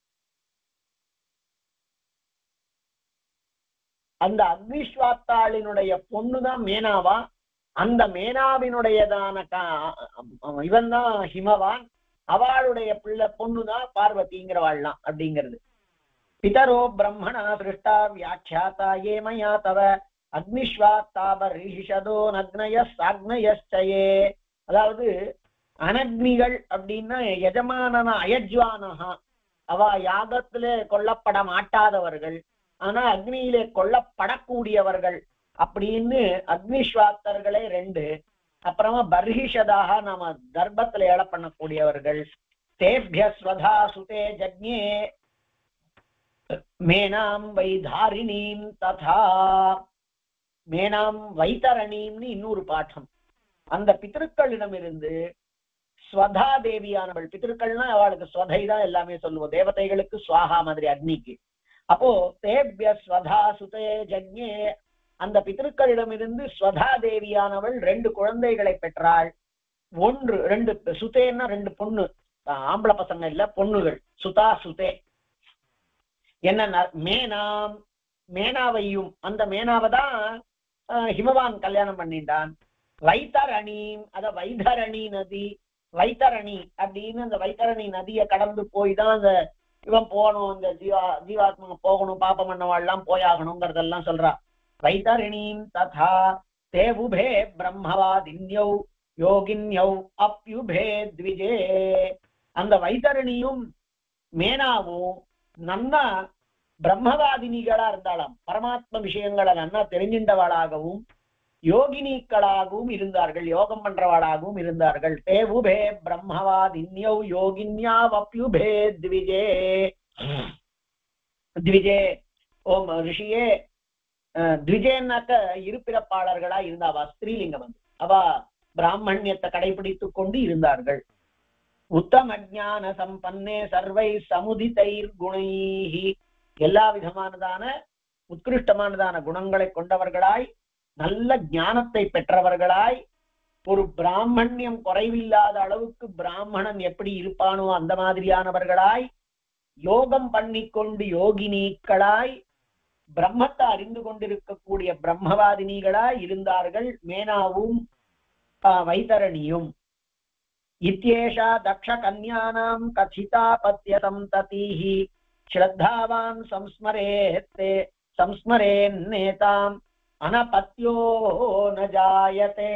அந்த அக்னிஷ்வாத்தாளினுடைய பொண்ணுதான் மேனாவா. அந்த மேனாவினுடையதான இவன் தான் ஹிமவான். அவளுடைய பிள்ளை பொண்ணுதான் பார்வதிங்கிறவாள்லாம் அப்படிங்கிறது. பிதரோ பிரம்மணா சிருஷ்டா வியாख्याता ये मया तव அக்னிஷ்வாத்தா பர்ஹிஷதோ நக்னய சாக்னயச்சயே. அதாவது அனக்னிகள் அப்படின்னா எஜமானன அயஜ்வானஹா, அவ யாகத்திலே கொல்லப்பட மாட்டாதவர்கள், ஆனா அக்னியிலே கொல்லப்படக்கூடியவர்கள் அப்படின்னு அக்னிஷ்வாத்தர்களே ரெண்டு. அப்புறமா பர்ஹிஷதாக நாம கர்ப்பத்துல ஏழ பண்ணக்கூடியவர்கள். தேப்ய ஸ்வதா சுதே ஜக்ஞே மேனாம் வைதாரிணீம் ததா. மேனாம் வைதரணீம்னு இன்னொரு பாடம். அந்த பித்திருக்களிடமிருந்து ஸ்வதா தேவியானவள், பித்திருக்கள்னா அவளுக்கு ஸ்வதை தான் எல்லாமே சொல்லுவோம், தேவதைகளுக்கு ஸ்வாஹா மாதிரி அக்னிக்கு. அப்போ தேப்ய ஸ்வதா சுதே ஜக்ஞே, அந்த பித்திருக்களிடமிருந்து ஸ்வதா தேவியானவள் ரெண்டு குழந்தைகளை பெற்றாள். ஒன்று ரெண்டு சுதேன்னா ரெண்டு பொண்ணு, ஆம்பளை பசங்க இல்ல, பொண்ணுகள். சுதா சுதே என்ன மேனாம், மேனாவையும், அந்த மேனாவை தான் ஹிமவான் கல்யாணம் பண்ணிட்டான். வைத்தரணி, அத வைதரணி நதி, வைத்தரணி அப்படின்னு அந்த வைத்தரணி நதியை கடந்து போய் தான் அந்த இவன் போகணும், இந்த ஜீவா ஜீவாத்மா போகணும், பாப்ப மன்னவாள்லாம் போயாகணுங்கிறதெல்லாம் சொல்றா. வைதரணீம் ததா தேவுபே பிரம்மவாதின்யௌ யோகின்யௌ அப்யுபே த்விஜே. அந்த வைதரணியும் மேனாவும் நன்னா பிரம்மவாதினிகளா இருந்தாளாம், பரமாத்ம விஷயங்களை நன்னா தெரிஞ்சின்றவாளாகவும் யோகினிக்களாகவும் இருந்தார்கள், யோகம் பண்றவாளாகவும் இருந்தார்கள். தேவுபே பிரம்மவாதின்யௌ யோகின்யாவப்யுபே த்விஜே. த்விஜே ஓம் ரிஷியே, த்விஜேன்னாக்க இருபிறப்பாளர்களா இருந்தாவா, ஸ்திரீலிங்கம் வந்து அவ பிராமணியத்தை கடைபிடித்து கொண்டு இருந்தார்கள். உத்தம ஞான சம்பன்னே சர்வை சமுதிதைர் குணைஹி, எல்லா விதமானதான உத்கிருஷ்டமானதான குணங்களை கொண்டவர்களாய், நல்ல ஞானத்தை பெற்றவர்களாய், ஒரு பிராமணியம் குறைவில்லாத அளவுக்கு பிராமணன் எப்படி இருப்பானோ அந்த மாதிரியானவர்களாய், யோகம் பண்ணிக்கொண்டு யோகினிக்களாய், பிரம்மத்தை அறிந்து கொண்டிருக்கக்கூடிய பிரம்மவாதினிகளாய் இருந்தார்கள் மேனாவும் வைதரணியும். இத்யேஷா தக்ஷ கன்யானாம் கதிதா பத்ய சம்ததிஹி ஸ்ரத்தாவான் சம்ஸ்மரேத்தே சம்ஸ்மரேன்னேதாம் அனபத்யோ ந ஜாயதே.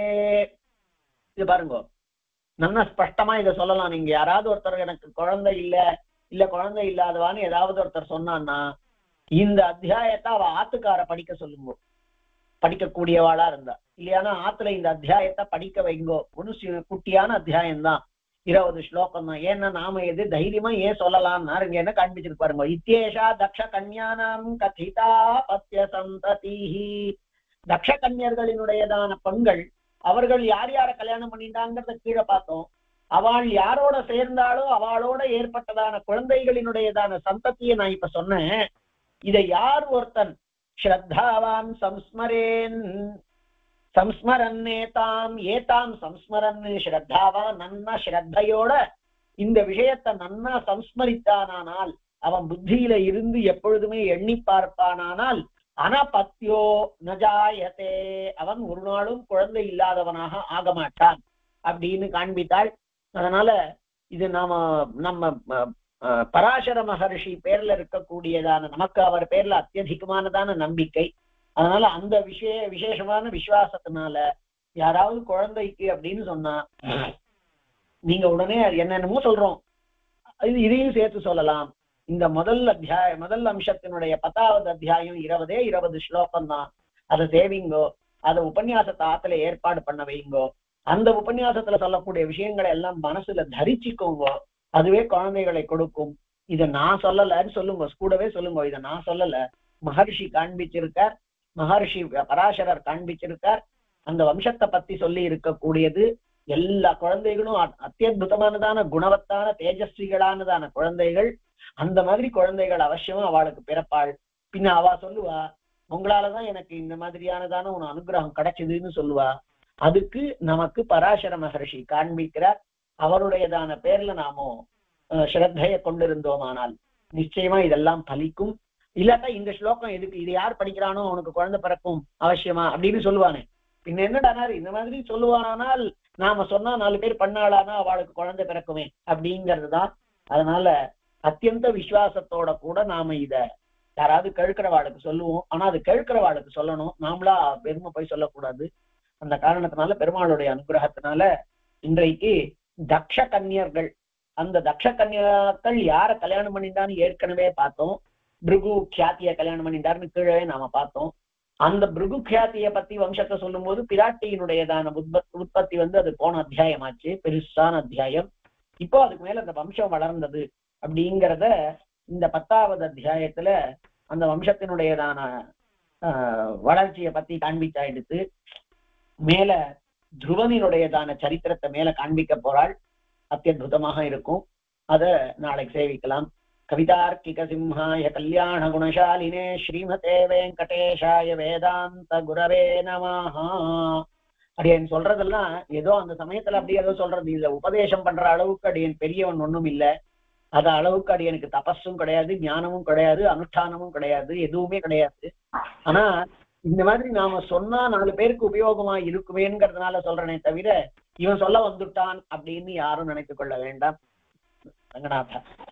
இது பாருங்க, நல்லா ஸ்பஷ்டமா இதை சொல்லலாம். நீங்க யாராவது ஒருத்தர் எனக்கு குழந்தை இல்ல இல்ல குழந்தை இல்லாதவான்னு ஏதாவது ஒருத்தர் சொன்னான்னா இந்த அத்தியாயத்தை அவ ஆத்துக்கார படிக்க சொல்லுங்க, படிக்கக்கூடியவாளா இருந்தா. இல்லையானா ஆத்துல இந்த அத்தியாயத்தை படிக்க வைங்கோ. ஒண்ணு குட்டியான அத்தியாயம்தான், இருபது ஸ்லோகம் தான். ஏன்னா நாம எது தைரியமா ஏன் சொல்லலாம்னா இங்க என்ன காண்பிச்சிருக்கு பாருங்க. இத்யேஷா தக்ஷ கன்யானாம் கதிதா பத்ய சந்ததிஹி. தக்ஷ கன்யர்களினுடையதான பெண்கள், அவர்கள் யார் யார கல்யாணம் பண்ணிட்டாங்கிறத கீழே பார்த்தோம். அவள் யாரோட சேர்ந்தாலோ அவளோட ஏற்பட்டதான குழந்தைகளினுடையதான சந்ததியை நான் இப்ப சொன்னேன். இதை யார் ஒருத்தன் ஸ்ரத்தாவான் சம்ஸ்மரேன் சம்ஸ்மரன்னே தாம் ஏதாம் சம்ஸ்மரன், ஸ்ரத்தாவான் நன்னா ஸ்ரத்தையோட இந்த விஷயத்தை நன்னா சம்ஸ்மரித்தானால், அவன் புத்தியில இருந்து எப்பொழுதுமே எண்ணி பார்ப்பானானால், அனபத்யோ நஜாயதே, அவன் ஒரு நாளும் குழந்தை இல்லாதவனாக ஆக மாட்டான் அப்படின்னு காண்பித்தாள். அதனால இது நாம நம்ம பராசர மகர்ஷி பேர்ல இருக்கக்கூடியதான, நமக்கு அவர் பேர்ல அத்தியதிகமானதான நம்பிக்கை. அதனால அந்த விஷய விசேஷமான விசுவாசத்தினால யாராவது குழந்தைக்கு அப்படின்னு சொன்னா நீங்க உடனே என்னென்னமோ சொல்றோம், இது இதையும் சேர்த்து சொல்லலாம். இந்த முதல் அத்தியாய முதல் அம்சத்தினுடைய பத்தாவது அத்தியாயம் இருபதே இருபது ஸ்லோகம் தான். அதை சேவிங்கோ, அதை உபன்யாசத்தை ஆத்துல ஏற்பாடு பண்ண வைங்கோ, அந்த உபன்யாசத்துல சொல்லக்கூடிய விஷயங்களை எல்லாம் மனசுல தரிச்சுக்கோங்கோ, அதுவே குழந்தைகளை கொடுக்கும். இதை நான் சொல்லலன்னு சொல்லுங்க, கூடவே சொல்லுங்க, இதை நான் சொல்லல, மகர்ஷி காண்பிச்சிருக்கார், மகர்ஷி பராசரர் காண்பிச்சிருக்கார். அந்த வம்சத்தை பத்தி சொல்லி இருக்கக்கூடியது எல்லா குழந்தைகளும் அத்தியுதமானதான குணவத்தான தேஜஸ்விகளானதான குழந்தைகள். அந்த மாதிரி குழந்தைகள் அவசியமா அவளுக்கு பிறப்பாள். பின்ன அவ சொல்லுவா, உங்களாலதான் எனக்கு இந்த மாதிரியானதான ஒரு அனுகிரகம் கிடைச்சதுன்னு சொல்லுவா. அதுக்கு நமக்கு பராசர மகர்ஷி காண்பிக்கிறார். அவருடையதான பேர்ல நாமோ ஸ்ரத்தைய கொண்டிருந்தோமானால் நிச்சயமா இதெல்லாம் பலிக்கும். இல்லாட்டா இந்த ஸ்லோகம் எதுக்கு, இது யார் படிக்கிறானோ அவனுக்கு குழந்தை பிறக்கும் அவசியமா அப்படின்னு சொல்லுவானே. பின்ன என்னடானாரு இந்த மாதிரி சொல்லுவானால் நாம சொன்னா நாலு பேர் பண்ணாளானா அவளுக்கு குழந்தை பிறக்குமே அப்படிங்கிறதுதான். அதனால அத்தியந்த விசுவாசத்தோட கூட நாம இத யாராவது கேட்கிறவாளுக்கு சொல்லுவோம். ஆனா அது கேட்கிறவாளுக்கு சொல்லணும், நாமளா பெருமை போய் சொல்லக்கூடாது. அந்த காரணத்தினால பெருமாளுடைய அனுகிரகத்தினால இன்றைக்கு தக்ஷ கன்னியர்கள், அந்த தக்ஷ கன்னியாக்கள் யார கல்யாணம் பண்ணிட்டான்னு ஏற்கனவே பார்த்தோம். பிருகு கியாத்திய கல்யாணம் பண்ணிட்டாருன்னு கீழே நாம பார்த்தோம். அந்த பிருகு கியாத்திய பத்தி வம்சத்தை சொல்லும் போது பிராட்டியினுடையதான உற்பத்தி வந்து அது போன அத்தியாயமாச்சு, பெருசான அத்தியாயம். இப்போ அதுக்கு மேல அந்த வம்சம் வளர்ந்தது அப்படிங்கிறத இந்த பத்தாவது அத்தியாயத்துல அந்த வம்சத்தினுடையதான ஆஹ் வளர்ச்சியை பத்தி காண்பிச்சாயிடுத்து. மேல துருவனினுடையதான சரித்திரத்தை மேல காண்பிக்க போறாள். அத்தியுதமாக இருக்கும். அத நாளைக்கு சேவிக்கலாம். கவிதார்க்கிக சிம்ஹாய கல்யாண குணசாலினே ஸ்ரீமதே வெங்கடேஷாய வேதாந்த குரவே நமஹ. அடியன் சொல்றதெல்லாம் ஏதோ அந்த சமயத்துல அப்படியே ஏதோ சொல்றது இல்ல, உபதேசம் பண்ற அளவுக்கு அடியன் பெரியவன் ஒண்ணும் இல்ல. அது அளவுக்கு அடியனுக்கு தபஸும் கிடையாது, ஞானமும் கிடையாது, அனுஷ்டானமும் கிடையாது, எதுவுமே கிடையாது. ஆனா இந்த மாதிரி நாம சொன்னா நாலு பேருக்கு உபயோகமா இருக்குமேங்கிறதுனால சொல்றனே தவிர இவன் சொல்ல வந்துட்டான் அப்படின்னு யாரும் நினைத்துக் கொள்ள வேண்டாம். ரங்கநாதா.